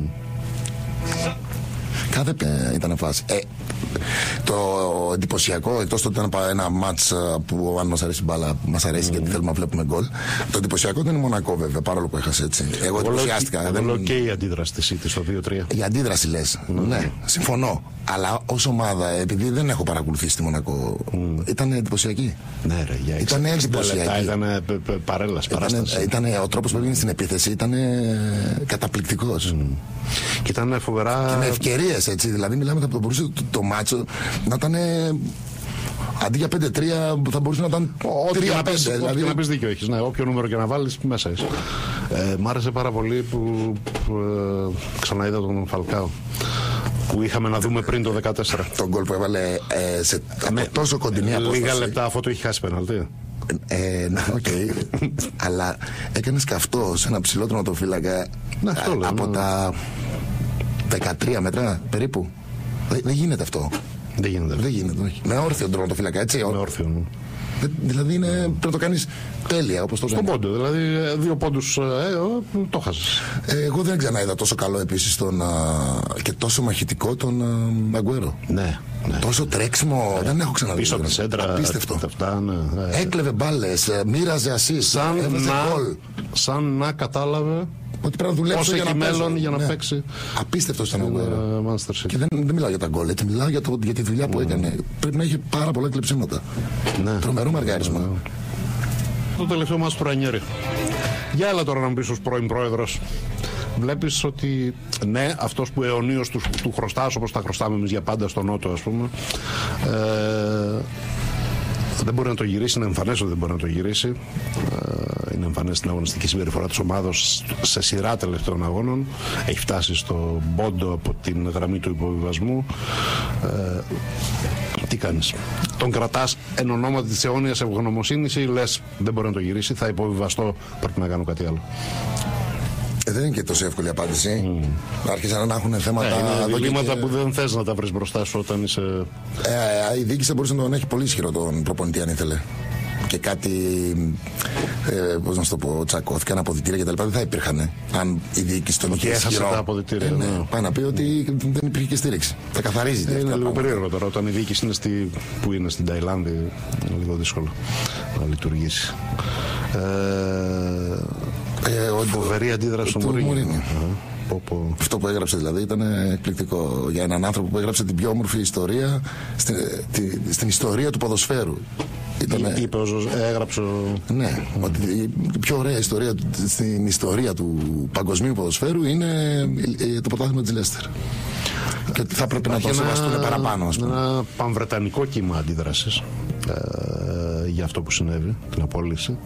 Κάθε ε, ήταν φάση. Ε, το εντυπωσιακό, εκτός ότι ήταν ένα μάτς που αν μας αρέσει η μπάλα, μας αρέσει mm. γιατί θέλουμε να βλέπουμε γκολ. Το εντυπωσιακό ήταν η Μονακό βέβαια, παρόλο που έχασε έτσι. Εγώ εντυπωσιάστηκα. Εγώ δεν... λέω και η αντίδραση της City στο δύο τρία. Η αντίδραση λες. Mm. Ναι, συμφωνώ. Αλλά ως ομάδα, επειδή δεν έχω παρακολουθήσει τη Μονακό, mm. ήταν εντυπωσιακή. Ναι, ρε, για ήταν εντυπωσιακή. Ήταν παρέλαση, παράσταση. Ήταν, ήταν, ο τρόπος που έγινε στην επίθεση ήταν καταπληκτικός. Mm. Και ήταν φοβερά. Και με ευκαιρίες έτσι. Δηλαδή, μιλάμε θα μπορούσε το, το μάτσο να ήταν. Αντί για πέντε τρία θα μπορούσε να ήταν τρία πέντε. Δηλαδή να πεις δίκιο έχεις. Ναι, όποιο νούμερο και να βάλεις μέσα είσαι. Ε, μ' άρεσε πάρα πολύ που, που ε, ξαναείδα τον Φαλκάο. Που είχαμε να δούμε πριν το δεκατέσσερα. Τον γκολ που έβαλε ε, σε με, τόσο κοντινή απόσταση. Λίγα λεπτά αφού το είχε χάσει πέναλτι. Ε, ναι, οκ. Okay. Αλλά έκανε καυτό σε ένα ψηλό τερματοφύλακα ναι, λέω, από ναι. τα δεκατρία μέτρα περίπου. Δεν, δεν γίνεται αυτό. Δεν γίνεται. Δεν γίνεται. Όχι. Με όρθιο τερματοφύλακα, έτσι. Με όρθιο. Ναι. Δηλαδή είναι, πρέπει να το κάνεις τέλεια όπως το στον πόντο, δηλαδή δύο πόντους ε, το χάσεις. Ε, εγώ δεν ξαναείδα τόσο καλό επίσης τον, και τόσο μαχητικό τον Αγκουέρο. Ναι, ναι. Τόσο τρέξιμο ναι. δεν έχω ξαναδεί. Πίσω από τη σέντρα. Απίστευτο. Αυτά, ναι, ναι. Έκλεβε μπάλες, μοίραζε ασίς, σαν, σαν να κατάλαβε ότι πρέπει να δουλέψει για να μέλλον για να ναι. παίξει. Απίστευτο ήταν ο Αγκουέρο. Και δεν, δεν μιλάω για τα γκολ, έτσι μιλάω για, το, για τη δουλειά που mm. έκανε. Πρέπει να έχει πάρα πολλά κλεψίματα. Ναι. Τρομερό μαργάρισμα. Ναι. Το τελευταίο μας του Ρανιέρη. Για έλα τώρα να μου πεις ως πρώην πρόεδρος. Βλέπεις ότι ναι, αυτός που αιωνίως του, του χρωστάς όπως τα χρωστάμε εμείς για πάντα στο Νότο, ας πούμε. Ε, δεν μπορεί να το γυρίσει, είναι εμφανές ότι δεν μπορεί να το γυρίσει. Είναι εμφανές στην αγωνιστική συμπεριφορά της ομάδος σε σειρά τελευταίων αγώνων. Έχει φτάσει στο πόντο από την γραμμή του υποβιβασμού. Ε, τι κάνεις? Τον κρατάς εν ονόματι της αιώνιας ευγνωμοσύνης ή λες δεν μπορεί να το γυρίσει, θα υποβιβαστώ, πρέπει να κάνω κάτι άλλο? Ε, δεν είναι και τόσο εύκολη απάντηση. Mm. Άρχισαν να έχουν θέματα. Ε, είναι διλήμματα και... που δεν θες να τα βρεις μπροστά σου όταν είσαι. Ε, η διοίκηση θα μπορούσε να τον έχει πολύ ισχυρό τον προπονητή αν ήθελε. Και κάτι. Ε, πώς να σου το πω, τσακώθηκαν αποδυτήρια κτλ. Δεν θα υπήρχαν αν η διοίκηση τον είχε έχασε τα αποδυτήρια. Ε, ναι. Ναι. Πάει να πει ότι δεν υπήρχε και στήριξη. Θα καθαρίζει. Ε, είναι λίγο περίεργο τώρα. Όταν η διοίκηση είναι στη... που είναι στην Ταϊλάνδη, είναι λίγο δύσκολο να λειτουργήσει. Ε... Ε, ο, φοβερή αντίδραση του Μουρίνιο. Αυτό που έγραψε δηλαδή ήταν εκπληκτικό για έναν άνθρωπο που έγραψε την πιο όμορφη ιστορία στην, τη, στην ιστορία του ποδοσφαίρου. Ήτανε... Είπε, έγραψε. Ναι, mm. ότι η πιο ωραία ιστορία στην ιστορία του παγκοσμίου ποδοσφαίρου είναι το πρωτάθλημα της Λέστερ. Και ότι θα πρέπει να το σεβαστούν παραπάνω. Ας πούμε. Ένα πανβρετανικό κύμα αντίδρασης ε, για αυτό που συνέβη, την απόλυση.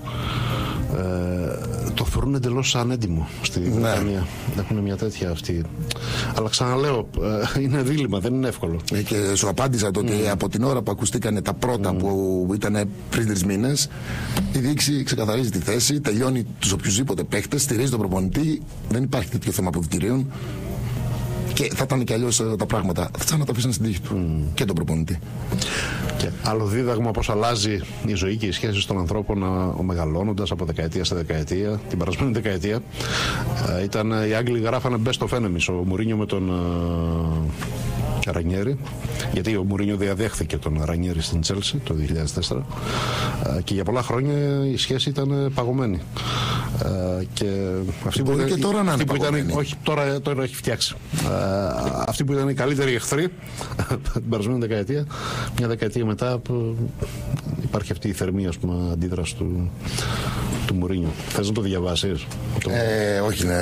Ε, το θεωρούν εντελώς ανέντιμο στη Βρετανία. Ναι. Έχουν μια τέτοια αυτή. Αλλά ξαναλέω, ε, είναι δίλημμα, δεν είναι εύκολο. Ε, και σου απάντησα το ότι mm. από την ώρα που ακουστήκανε τα πρώτα mm. που ήταν πριν τρεις μήνες, η διοίκηση ξεκαθαρίζει τη θέση, τελειώνει τους οποιουσδήποτε παίχτες, στηρίζει τον προπονητή, δεν υπάρχει τέτοιο θέμα αποδυτηρίων. Και θα ήταν και αλλιώς τα πράγματα. Θα να τα αφήσουν στην τύχη του mm. και τον προπονητή. Και άλλο δίδαγμα πώς αλλάζει η ζωή και οι σχέσεις των ανθρώπων μεγαλώνοντας από δεκαετία σε δεκαετία. Την περασμένη δεκαετία ήταν, οι Άγγλοι γράφανε best of enemies. Ο Μουρίνιο με τον Ρανιέρη, γιατί ο Μουρίνιο διαδέχθηκε τον Ρανιέρη στην Τσέλσι το δύο χιλιάδες τέσσερα και για πολλά χρόνια η σχέση ήταν παγωμένη. Και αυτή που, ήταν, και τώρα να είναι που ήταν, όχι, τώρα, τώρα έχει φτιάξει. Αυτή που ήταν η καλύτερη εχθρή την περασμένη δεκαετία, μια δεκαετία μετά υπάρχει αυτή η θερμή, ας πούμε, αντίδραση του, του Μουρίνιο. Θες να το διαβάσεις? Ε, όχι, ναι.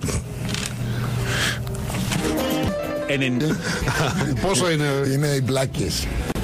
Πόσο είναι? Είναι οι μπλάκες.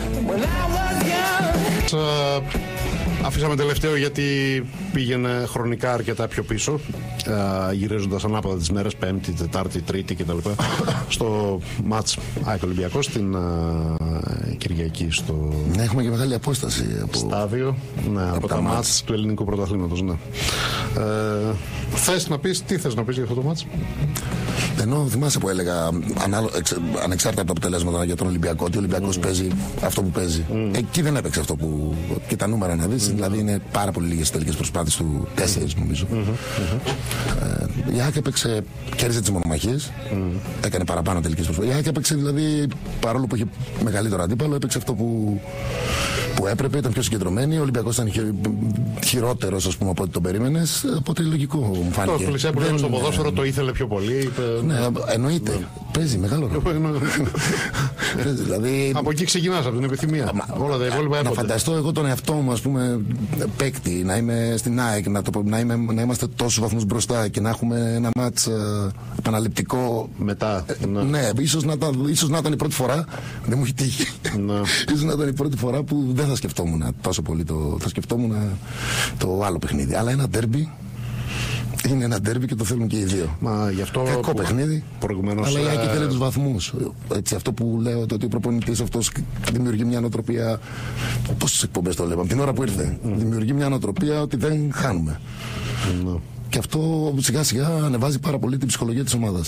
Αφήσαμε τελευταίο γιατί πήγαινε χρονικά αρκετά πιο πίσω, γυρίζοντας ανάποδα τις μέρες, Πέμπτη, Τετάρτη, Τρίτη κτλ. Στο μάτς ΑΕΚ Ολυμπιακός την Κυριακή στο... Ναι, έχουμε και μεγάλη απόσταση από... στάδιο, ναι, από, από τα, τα μάτς του ελληνικού πρωταθλήματος, ναι. Ε, θες να πεις, τι θες να πεις για αυτό το μάτς? Ενώ θυμάσαι που έλεγα, ανάλο, εξ, ανεξάρτητα από τα αποτελέσματα για τον Ολυμπιακό, ότι ο Ολυμπιακός mm. παίζει αυτό που παίζει. Mm. Εκεί δεν έπαιξε αυτό που. Και τα νούμερα να δεις, mm. δηλαδή είναι πάρα πολύ λίγες τελικές προσπάθειες του, τέσσερις νομίζω. Mm-hmm. Ε, η ΑΕΚ έπαιξε, κέρδισε τις μονομαχίες, mm. έκανε παραπάνω τελικές προσπάθειες. Η ΑΕΚ έπαιξε δηλαδή, παρόλο που είχε μεγαλύτερο αντίπαλο, έπαιξε αυτό που, που έπρεπε, ήταν πιο συγκεντρωμένη. Ο Ολυμπιακός ήταν χει, χειρότερος, ας πούμε, από ό,τι τον περίμενες. Οπότε λογικό μου φάνηκε. Το κλεισέ που λέμε στο ποδόσφαιρο το ήθελε πιο πολύ. Ναι, εννοείται. Ναι. Παίζει μεγάλο ρόλο. Δηλαδή, από εκεί ξεκινάς, από την επιθυμία. Μα, όλα τα υπόλοιπα να φανταστώ εγώ τον εαυτό μου, ας πούμε, παίκτη, να είμαι στην ΑΕΚ, να, το, να, είμαι, να είμαστε τόσους βαθμούς μπροστά και να έχουμε ένα μάτς ε, επαναληπτικό. Μετά. Ε, ναι, ναι ίσως, να, ίσως να ήταν η πρώτη φορά. Δεν μου έχει τύχει. Ναι. Ίσως να ήταν η πρώτη φορά που δεν θα σκεφτόμουν τόσο πολύ το. Θα σκεφτόμουν το άλλο παιχνίδι. Αλλά ένα ντέρμπι. Είναι ένα ντέρμπι και το θέλουν και οι δύο. Μα γι' αυτό κακό παιχνίδι. Αλλά η ΑΕΚ θέλει τους βαθμούς. Έτσι, αυτό που λέω, το ότι ο προπονητής αυτός δημιουργεί μια νοοτροπία. Πόσες εκπομπές το λέγαμε, την ώρα που ήρθε. Mm. Δημιουργεί μια νοοτροπία ότι δεν χάνουμε. Mm. Και αυτό σιγά σιγά ανεβάζει πάρα πολύ την ψυχολογία της ομάδας.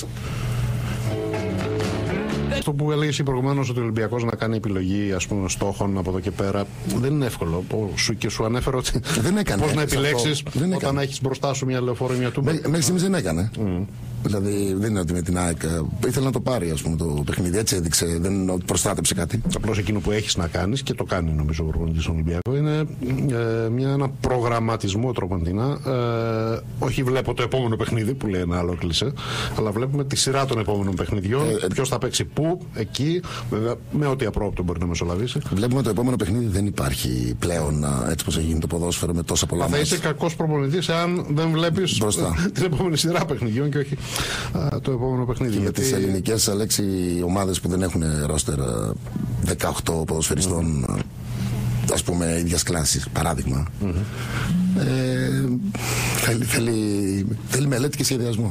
Αυτό που έλεγε εσύ προηγουμένως, ότι ο Ολυμπιακός να κάνει επιλογή, ας πούμε, στόχων από εδώ και πέρα, δεν είναι εύκολο. Και σου ανέφερα ότι δεν έκανε, πώς να επιλέξεις όταν έκανε. Έχεις μπροστά σου μια Λεωφόρο ή μια Τούμπα. Μέχρι στιγμής δεν έκανε. Mm. Δηλαδή δεν είναι ότι με την ΑΕΚ ήθελε να το πάρει, ας πούμε, το παιχνίδι. Έτσι έδειξε, δεν προστάτεψε κάτι. Απλώς εκείνο που έχεις να κάνεις, και το κάνει νομίζω ο προπονητής στον Ολυμπιακό, είναι ε, μια, ένα προγραμματισμό τροποντινά. Ε, όχι βλέπω το επόμενο παιχνίδι που λέει ένα άλλο κλισέ, αλλά βλέπουμε τη σειρά των επόμενων παιχνιδιών. Ε, ποιος θα παίξει πού, εκεί, βέβαια, με ό,τι απρόοπτο μπορεί να μεσολαβήσει. Βλέπουμε το επόμενο παιχνίδι δεν υπάρχει πλέον έτσι πως έχει γίνει το ποδόσφαιρο με τόσα πολλά. Θα είσαι κακός προπονητής αν δεν βλέπεις την επόμενη σειρά παιχνιδιών και όχι α, το επόμενο παιχνίδι. Και γιατί... με τις ελληνικές, Αλέξη, ομάδες που δεν έχουν ρόστερ δεκαοκτώ ποδοσφαιριστών, mm. ας πούμε, ίδιας κλάσης, παράδειγμα, mm-hmm. ε, θέλει, θέλει, θέλει μελέτη και σχεδιασμό.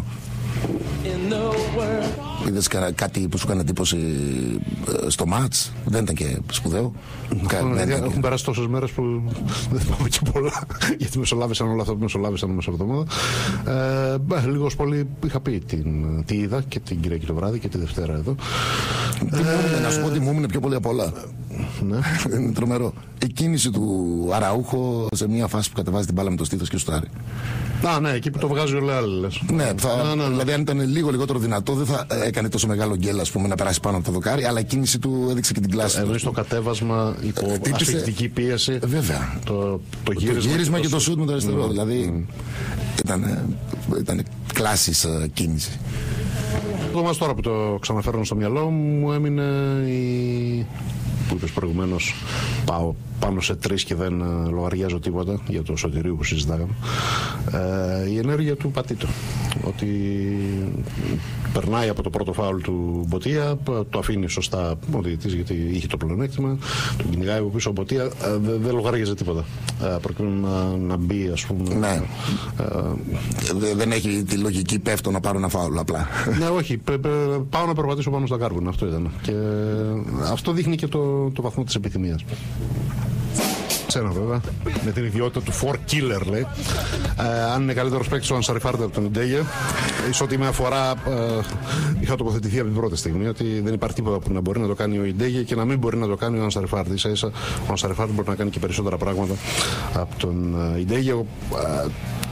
Είδες κάτι που σου έκανε εντύπωση στο μάτς? Δεν ήταν και σπουδαίο. Έχουν περάσει τόσες μέρες που δεν θυμάμαι και πολλά, γιατί μεσολάβησαν όλα αυτά που μεσολάβησαν μέσα εβδομάδα. Ε, λίγος πολύ είχα πει την, τι είδα και την Κυριακή το βράδυ και τη Δευτέρα εδώ. Τι μου έμεινε, να σου πω ότι μου έμεινε πιο πολύ απ' όλα. Ναι. Είναι τρομερό. Η κίνηση του Αραούχο σε μια φάση που κατεβάζει την μπάλα με το στήθος και σουτάρει. Α, ναι, εκεί που το βγάζει ο Λεάλ, λες. Ναι, θα, ναι, ναι, ναι. Δηλαδή αν ήταν λίγο λιγότερο δυνατό δεν θα έκανε τόσο μεγάλο γκέλ, ας πούμε, να περάσει πάνω από το δοκάρι, αλλά η κίνηση του έδειξε και την κλάση. Εδώ στο κατέβασμα υπό ε, ασφυκτική πίεση. Βέβαια. Το, το γύρισμα, το γύρισμα και το σούτ με το αριστερό. Mm. Δηλαδή mm. ήταν, ήταν κλάσης uh, κίνηση. Το μας τώρα που το ξαναφέρνω στο μυαλό μου έμεινε η... που είπες προηγουμένως, πάω πάνω σε τρεις και δεν uh, λογαριάζω τίποτα για το Σωτηρίου που συζητάγαμε. Ε, η ενέργεια του Πατήτο. Ότι περνάει από το πρώτο φάουλ του Μποτία, το αφήνει σωστά ο διαιτητής γιατί είχε το πλεονέκτημα, τον κυνηγάει από πίσω ο Μποτία, ε, δεν δε λογαριάζει τίποτα. Ε, προκειμένου να, να μπει, ας πούμε. Ναι. Ε, δεν έχει τη λογική, πέφτω να πάρω ένα φάουλ απλά. Ναι, όχι. Πε, πε, πάω να περπατήσω πάνω στα κάρβουνα. Αυτό ήταν. Και αυτό δείχνει και το, το βαθμό της επιθυμίας. Ξένα βέβαια, με την ιδιότητα του four killer, λέει. Ε, αν είναι καλύτερος παίκτης ο Ανσαριφάρντε από τον Ιντέγε, ίσως ότι με αφορά, ε, είχα τοποθετηθεί από την πρώτη στιγμή ότι δεν υπάρχει τίποτα που να μπορεί να το κάνει ο Ιντέγε και να μην μπορεί να το κάνει ο Ανσαριφάρντε. Ίσα ίσα ο Ανσαριφάρντε μπορεί να κάνει και περισσότερα πράγματα από τον Ιντέγε. Ε,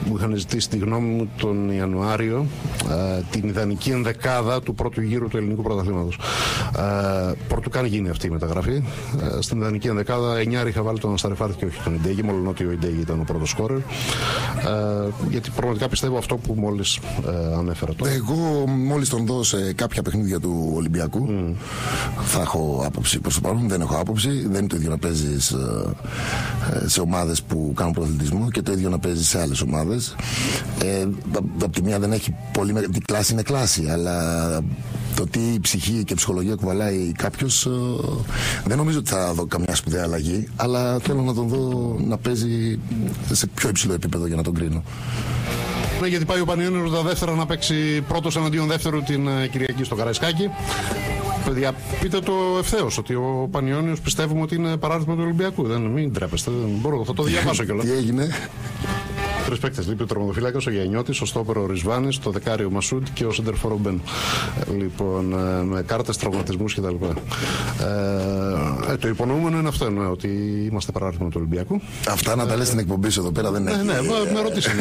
μου είχαν ζητήσει τη γνώμη μου τον Ιανουάριο ε, την ιδανική ενδεκάδα του πρώτου γύρου του ελληνικού πρωταθλήματος. Ε, Πρωτού καν γίνει αυτή η μεταγραφή. Ε, στην ιδανική ενδεκάδα εννιά είχα βάλει τον Ασταρεφάρτη και όχι τον Ιντέγη, μόλον ότι ο Ιντέγη ήταν ο πρώτος σκόρερ. Ε, γιατί πραγματικά πιστεύω αυτό που μόλις ε, ανέφερα τώρα. Εγώ μόλις τον δω σε κάποια παιχνίδια του Ολυμπιακού mm. θα έχω άποψη. Προς το παρόν δεν έχω άποψη. Δεν είναι το ίδιο να παίζεις ε, σε ομάδες που κάνουν πρωταθλητισμό και το ίδιο να παίζεις σε άλλες ομάδες. Ε, από τη μία δεν έχει πολύ μεγάλη. Η κλάση είναι κλάση, αλλά το τι ψυχή και ψυχολογία κουβαλάει κάποιος, ε, δεν νομίζω ότι θα δω καμιά σπουδαία αλλαγή, αλλά θέλω να τον δω να παίζει σε πιο υψηλό επίπεδο για να τον κρίνω. Ναι, γιατί πάει ο Πανιόνιος τα δεύτερα να παίξει πρώτος εναντίον δεύτερου την uh, Κυριακή στο Καραϊσκάκι. Παιδιά, πείτε το ευθέως ότι ο Πανιόνιος πιστεύουμε ότι είναι παράδειγμα του Ολυμπιακού. Δεν, μην τρέπεστε, δεν μπορώ, θα το διαβάσω κιόλας. Τι έγινε? Τρεις παίκτες, λείπει ο τερματοφύλακας, ο Γιαννιώτης, ο στόπερ ο Ρισβάνης, το δεκάριο Μασούντ και ο σεντερφόρ ο Μπεν. Λοιπόν, με κάρτες, τραυματισμούς κτλ. Ε, το υπονοούμενο είναι αυτό, ναι, ότι είμαστε παράδειγμα του Ολυμπιακού. Αυτά να τα λες στην εκπομπή σου εδώ πέρα δεν έχει. Ναι, ναι, με ρωτήσανε.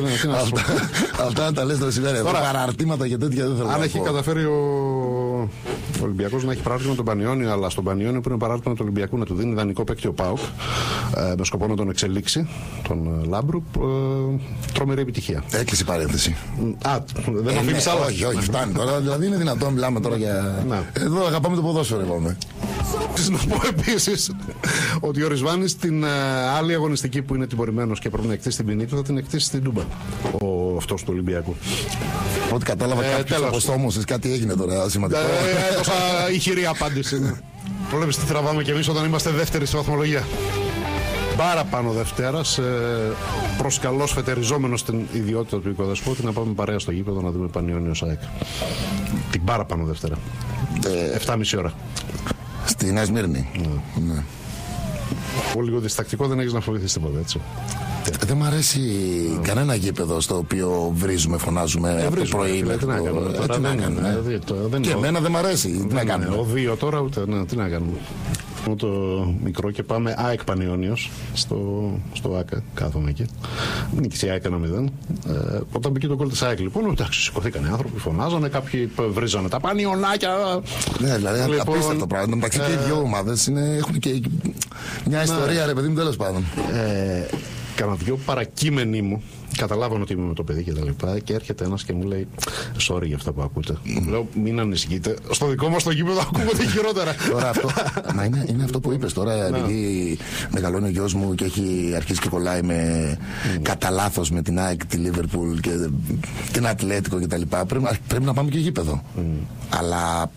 Αυτά να τα λες στο σημείο. Τώρα παραρτήματα και τέτοια δεν θέλω να πω. Αν έχει καταφέρει ο Ολυμπιακός να έχει παράδειγμα τον Πανιόνιο, αλλά στον Πανιόνιο που είναι παράδειγμα του Ολυμπιακού να του δίνει ιδανικό παίκτη ο ΠΑΟΚ, με σκοπό να τον εξελίξει, τον Λάμπρου. Τρομερή επιτυχία. Έκλεισε η παρένθεση. Α, δεν ε, αφήνεις ναι, άλλα. Όχι, όχι, φτάνει τώρα. Δηλαδή είναι δυνατόν, μιλάμε τώρα για. Να. Εδώ αγαπάμε το ποδόσφαιρο, είπαμε. Να πω επίσης ότι ο Ρισβάνης στην uh, άλλη αγωνιστική που είναι τιμωρημένος και πρέπει να εκτίσει την ποινή του θα την εκτίσει στην Τούμπα. Ο αυτός του Ολυμπιακού. Ό,τι κατάλαβα, ε, κάποιος αποστόμωσες, κάτι έγινε τώρα σημαντικό. Ε, έδωσα ηχηρή απάντηση. Ναι. Βλέπεις τι τραβάμε κι εμείς όταν είμαστε δεύτεροι στη βαθμολογία. Παραπάνω Δευτέρα, προσκαλώς φετεριζόμενος στην ιδιότητα του οικοδεσπότη, να πάμε παρέα στο γήπεδο να δούμε Πανιόνιο ΣΑΕΚ. Την παραπάνω Δευτέρα. Ε, εφτά και μισή ώρα. Στη Νέα Σμύρνη. Ναι. Ναι. Πολύ λίγο διστακτικό, δεν έχεις να φοβηθείς τίποτα, έτσι. Ε, δεν μ' αρέσει mm. κανένα γήπεδο στο οποίο βρίζουμε, φωνάζουμε ε, από το πρωί. Ε, τι να κάνουμε τώρα, τι να κάνουμε. Και εμένα δεν μ' αρέσει. Τι να κάνουμε. Ο δύο τώρα ούτε, ναι, τι να κάνουμε. Το μικρό και πάμε ΑΕΚ Πανιόνιος στο, στο ΆΚΑ, κάθομαι εκεί. Νίκησε η ΑΕΚ ένα μηδέν. Ε, όταν μπήκε το γκολ της ΑΕΚ, λοιπόν, εντάξει, σηκωθήκαν οι άνθρωποι, φωνάζανε, κάποιοι βρίζανε τα πανιονάκια. Ναι, δηλαδή, λοιπόν, απίστευτο πράγμα. Μεταξύ και οι δύο ομάδες έχουν και μια ιστορία, ναι, ρε παιδί μου, τέλος πάντων. Ε, Κάνα δυο παρακείμενοι μου. Καταλάβανε ότι είμαι με το παιδί και τα λοιπά. Και έρχεται ένας και μου λέει: sorry για αυτά που ακούτε. Mm. Λέω: μην ανησυχείτε. Στο δικό μας το γήπεδο ακούγονται χειρότερα. Τώρα αυτό. Μα είναι, είναι αυτό που είπες τώρα. Επειδή μεγαλώνει ο γιος μου και έχει αρχίσει και κολλάει με mm. κατά λάθος με την ΑΕΚ, τη Λίβερπουλ και την Ατλέτικο κτλ. Πρέπει, πρέπει να πάμε και γήπεδο. Mm. Αλλά.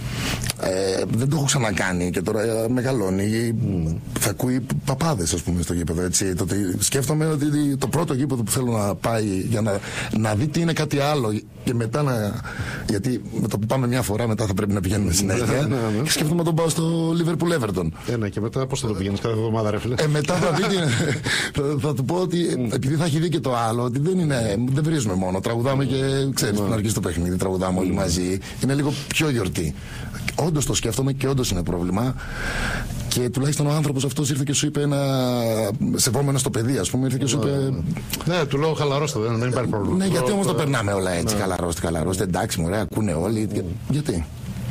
Ε, δεν το έχω ξανακάνει και τώρα ε, μεγαλώνει. Mm. Θα ακούει παπάδες, ας πούμε, στο γήπεδο. Έτσι. Το, σκέφτομαι ότι το πρώτο γήπεδο που θέλω να πάει για να, να δει τι είναι κάτι άλλο και μετά να. Γιατί με το που πάμε μια φορά μετά θα πρέπει να πηγαίνουμε συνέχεια. Και σκέφτομαι να τον πάω στο Liverpool Everton. Ε, ναι, και μετά πώς θα το πηγαίνεις κάθε εβδομάδα, ρε φίλε. Ε, μετά θα δει. θα, θα του πω ότι επειδή θα έχει δει και το άλλο, ότι δεν, είναι, δεν βρίζουμε μόνο. Τραγουδάμε και ξέρεις, πριν αρχίσει το παιχνίδι, τραγουδάμε όλοι μαζί. Είναι λίγο πιο γιορτή. Όντως το σκέφτομαι και όντως είναι πρόβλημα. Και τουλάχιστον ο άνθρωπος αυτός ήρθε και σου είπε ένα. Σεβόμενο στο παιδί, ας πούμε, ήρθε και σου είπε. Ναι, του λέω χαλαρώστε, δεν, δεν υπάρχει πρόβλημα. Ναι, γιατί όμως το περνάμε όλα έτσι. Ναι. Χαλαρώστε, χαλαρώστε. Εντάξει, μωρέ, ακούνε όλοι. Mm. Γιατί.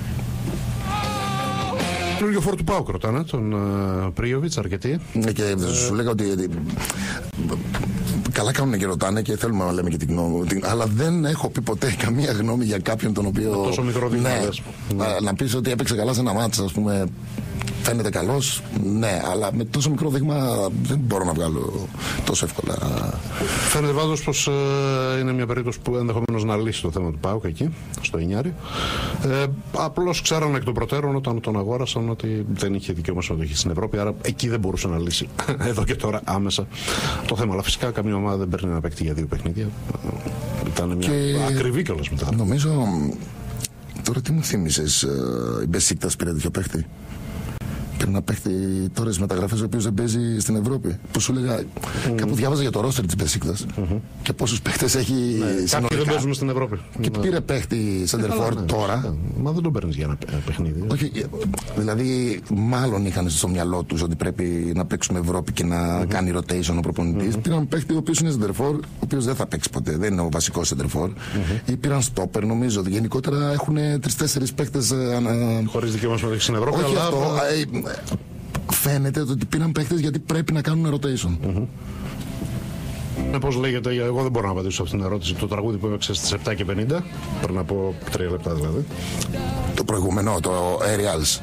Καινούργιο φόρ του ΠΑΟΚ ρωτάνε, τον uh, Πρίοβιτς, αρκετοί. Ναι, και uh, σου λέγα ότι. Καλά κάνουν και ρωτάνε και θέλουμε να λέμε και την γνώμη. Αλλά δεν έχω πει ποτέ καμία γνώμη για κάποιον τον οποίο. Με τόσο μικρό δείγμα. Ναι, ναι. Να πεις ότι έπαιξε καλά σε ένα μάτς, ας πούμε. Φαίνεται καλός, ναι, αλλά με τόσο μικρό δείγμα δεν μπορώ να βγάλω τόσο εύκολα. Φαίνεται πάντως πως ε, είναι μια περίπτωση που ενδεχομένως να λύσει το θέμα του ΠΑΟΚ εκεί, στο Ινιάρι. Ε, απλώς ξέραν εκ των προτέρων όταν τον αγόρασαν ότι δεν είχε δικαίωμα συμμετοχή στην Ευρώπη, άρα εκεί δεν μπορούσε να λύσει εδώ και τώρα άμεσα το θέμα. Αλλά φυσικά καμία ομάδα δεν παίρνει να παίξει για δύο παιχνίδια. Ήταν μια και... ακριβή κιόλας μετά. Νομίζω, τώρα τι μου θύμισες, η Μπεσίκτας πήρε τέτοιο παίχτη. Πήρε ένα παίχτη τώρα στις μεταγραφές ο οποίος δεν παίζει στην Ευρώπη. Που σου έλεγα, mm. κάπου διάβαζα για το ρόστερ της Μπεσίκτας mm-hmm. και πόσους παίχτες έχει ναι, συνολικά. Κάποιοι δεν παίζουν στην Ευρώπη. Και ναι. πήρε παίχτη σεντερφόρ ναι, τώρα. Ναι. Μα δεν τον παίρνεις για ένα παιχνίδι. Όχι, δηλαδή μάλλον είχαν στο μυαλό τους ότι πρέπει να παίξουμε Ευρώπη και να mm-hmm. κάνει rotation ο προπονητής. Mm-hmm. Πήραν παίχτη ο οποίος είναι σεντερφόρ, ο οποίος δεν θα παίξει ποτέ, δεν είναι ο βασικός σεντερφόρ. Mm-hmm. Ή πήραν στόπερ, νομίζω ότι γενικότερα έχουν τρεις-τέσσερις παίχτες. Ανα... Χωρίς δικαίωμα συμμετοχή στην Ευρώπη. Όχι αλλά... αυτό. Ε, φαίνεται ότι πήραν παίχτες γιατί πρέπει να κάνουν rotation. Mm-hmm. Ε, πώς λέγεται, εγώ δεν μπορώ να απαντήσω αυτήν την ερώτηση. Το τραγούδι που έπαιξε στις επτά και πενήντα, πριν από τρία λεπτά δηλαδή. Το προηγούμενο, το Aerials.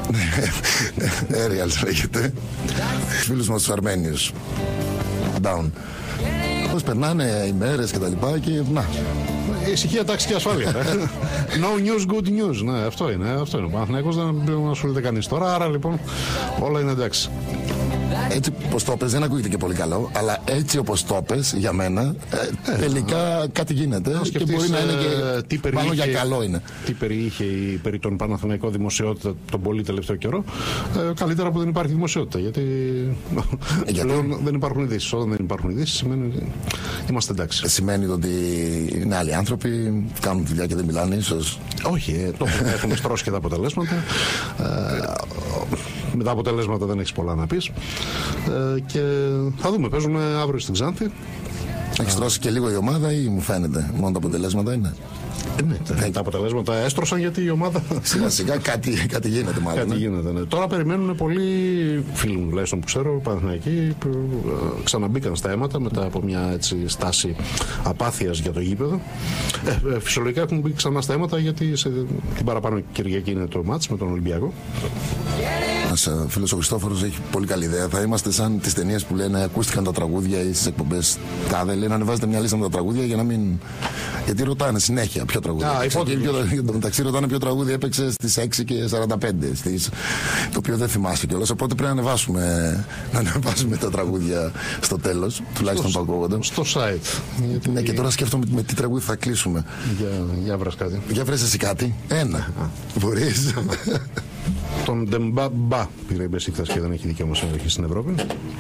Aerials λέγεται. Φίλους μας τους Αρμένιους. Down. Πώς περνάνε οι μέρες και τα λοιπά και να. Ησυχία, τάξη και ασφάλεια. No news, good news. Ναι, αυτό είναι. Αυτό είναι. Ο Παναθηναϊκός δεν ασχολείται κανείς τώρα, άρα λοιπόν όλα είναι εντάξει. Έτσι όπως το πες δεν ακούγεται και πολύ καλό, αλλά έτσι όπως το πες για μένα ε, τελικά ε, κάτι γίνεται και μπορεί να είναι και ε, πάνω για καλό είναι. Τι περιείχε η, περί τον Παναθηναϊκό δημοσιότητα τον πολύ τελευταίο καιρό, ε, καλύτερα που δεν υπάρχει δημοσιότητα, γιατί, ε, γιατί? Πλέον δεν υπάρχουν ειδήσεις. Όταν δεν υπάρχουν ειδήσεις σημαίνει ότι είμαστε εντάξει. Σημαίνει ότι είναι άλλοι άνθρωποι, κάνουν δουλειά και δεν μιλάνε ίσως. Όχι, ε, το έχουμε στρώσει και τα αποτελέσματα. Ε, με τα αποτελέσματα δεν έχεις πολλά να πεις. Ε, και θα δούμε, παίζουμε αύριο στην Ξάνθη. Έχει στρώσει και λίγο η ομάδα ή μου φαίνεται μόνο τα αποτελέσματα είναι? Ε, ναι, τα αποτελέσματα έστρωσαν γιατί η ομάδα. Σιγά σιγά κάτι, κάτι γίνεται μάλλον. Κάτι ναι. γίνεται, ναι. Τώρα περιμένουν πολλοί φίλοι μου τουλάχιστον που ξέρω, Παναθηναϊκοί, που ε, ξαναμπήκαν στα αίματα μετά από μια έτσι, στάση απάθειας για το γήπεδο. Ε, ε, φυσιολογικά έχουν μπει ξανά στα αίματα γιατί σε, την παραπάνω Κυριακή είναι το μάτς με τον Ολυμπιακό. Ένας φίλος ο Χριστόφορος έχει πολύ καλή ιδέα. Θα είμαστε σαν τις ταινίες που λένε ακούστηκαν τα τραγούδια ή στις εκπομπές τάδε. Λέει να ανεβάζετε μια λίστα με τα τραγούδια για να μην. Γιατί ρωτάνε συνέχεια ποιο τραγούδι. Ah, έπαιξε. Και ποιο... το μεταξύ ρωτάνε ποιο τραγούδι έπαιξε στις έξι και σαράντα πέντε. Στις... Το οποίο δεν θυμάσαι κιόλας. Οπότε πρέπει να ανεβάσουμε, να ανεβάσουμε τα τραγούδια στο τέλος. Τουλάχιστον που ακούγονται. Στο site. Γιατί... Ναι, και τώρα σκέφτομαι με τι τραγούδι θα κλείσουμε. Για, για βρες κάτι. Για βρες εσύ κάτι. Ένα. Μπορείς. Τον Ντεμπαμπά πήρε η Μπεσίκτας και δεν έχει δικαίωμα συμμετοχή στην Ευρώπη.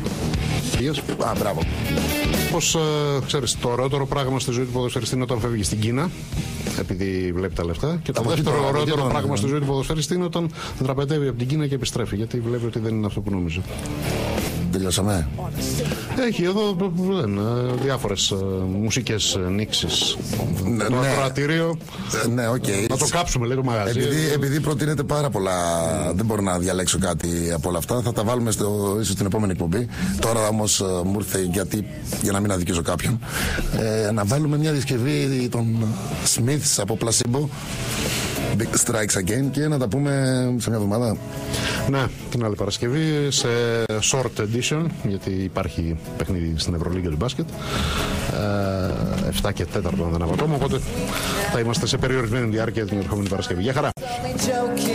Α, μπράβο. Πως, ε, ξέρεις, το ωραιότερο πράγμα στη ζωή του ποδοσφαιριστή είναι όταν φεύγει στην Κίνα, επειδή βλέπει τα λεφτά. Και το δεύτερο ωραιότερο πράγμα στη ζωή του ποδοσφαιριστή είναι όταν δραπετεύει από την Κίνα και επιστρέφει, γιατί βλέπει ότι δεν είναι αυτό που νόμιζε. Τελειώσαμε. Έχει εδώ διάφορες μουσικές νήξεις. Ναι, το ακροατήριο. Ναι, οκ. Okay. Να το κάψουμε λίγο μαγαζί. Επειδή, επειδή προτείνεται πάρα πολλά, mm. δεν μπορώ να διαλέξω κάτι από όλα αυτά. Θα τα βάλουμε στο, ίσως στην επόμενη εκπομπή. Τώρα όμως μου ήρθε γιατί, για να μην αδικήσω κάποιον. Ε, να βάλουμε μια διασκευή των Smiths από Placebo. Big Strikes Again και να τα πούμε σε μια εβδομάδα. Ναι, την άλλη Παρασκευή σε short edition, γιατί υπάρχει παιχνίδι στην Ευρωλίγκα του μπάσκετ. Ε, επτά και τέταρτο αν δεν απατώμε, οπότε θα είμαστε σε περιορισμένη διάρκεια την ερχόμενη Παρασκευή. Γεια χαρά!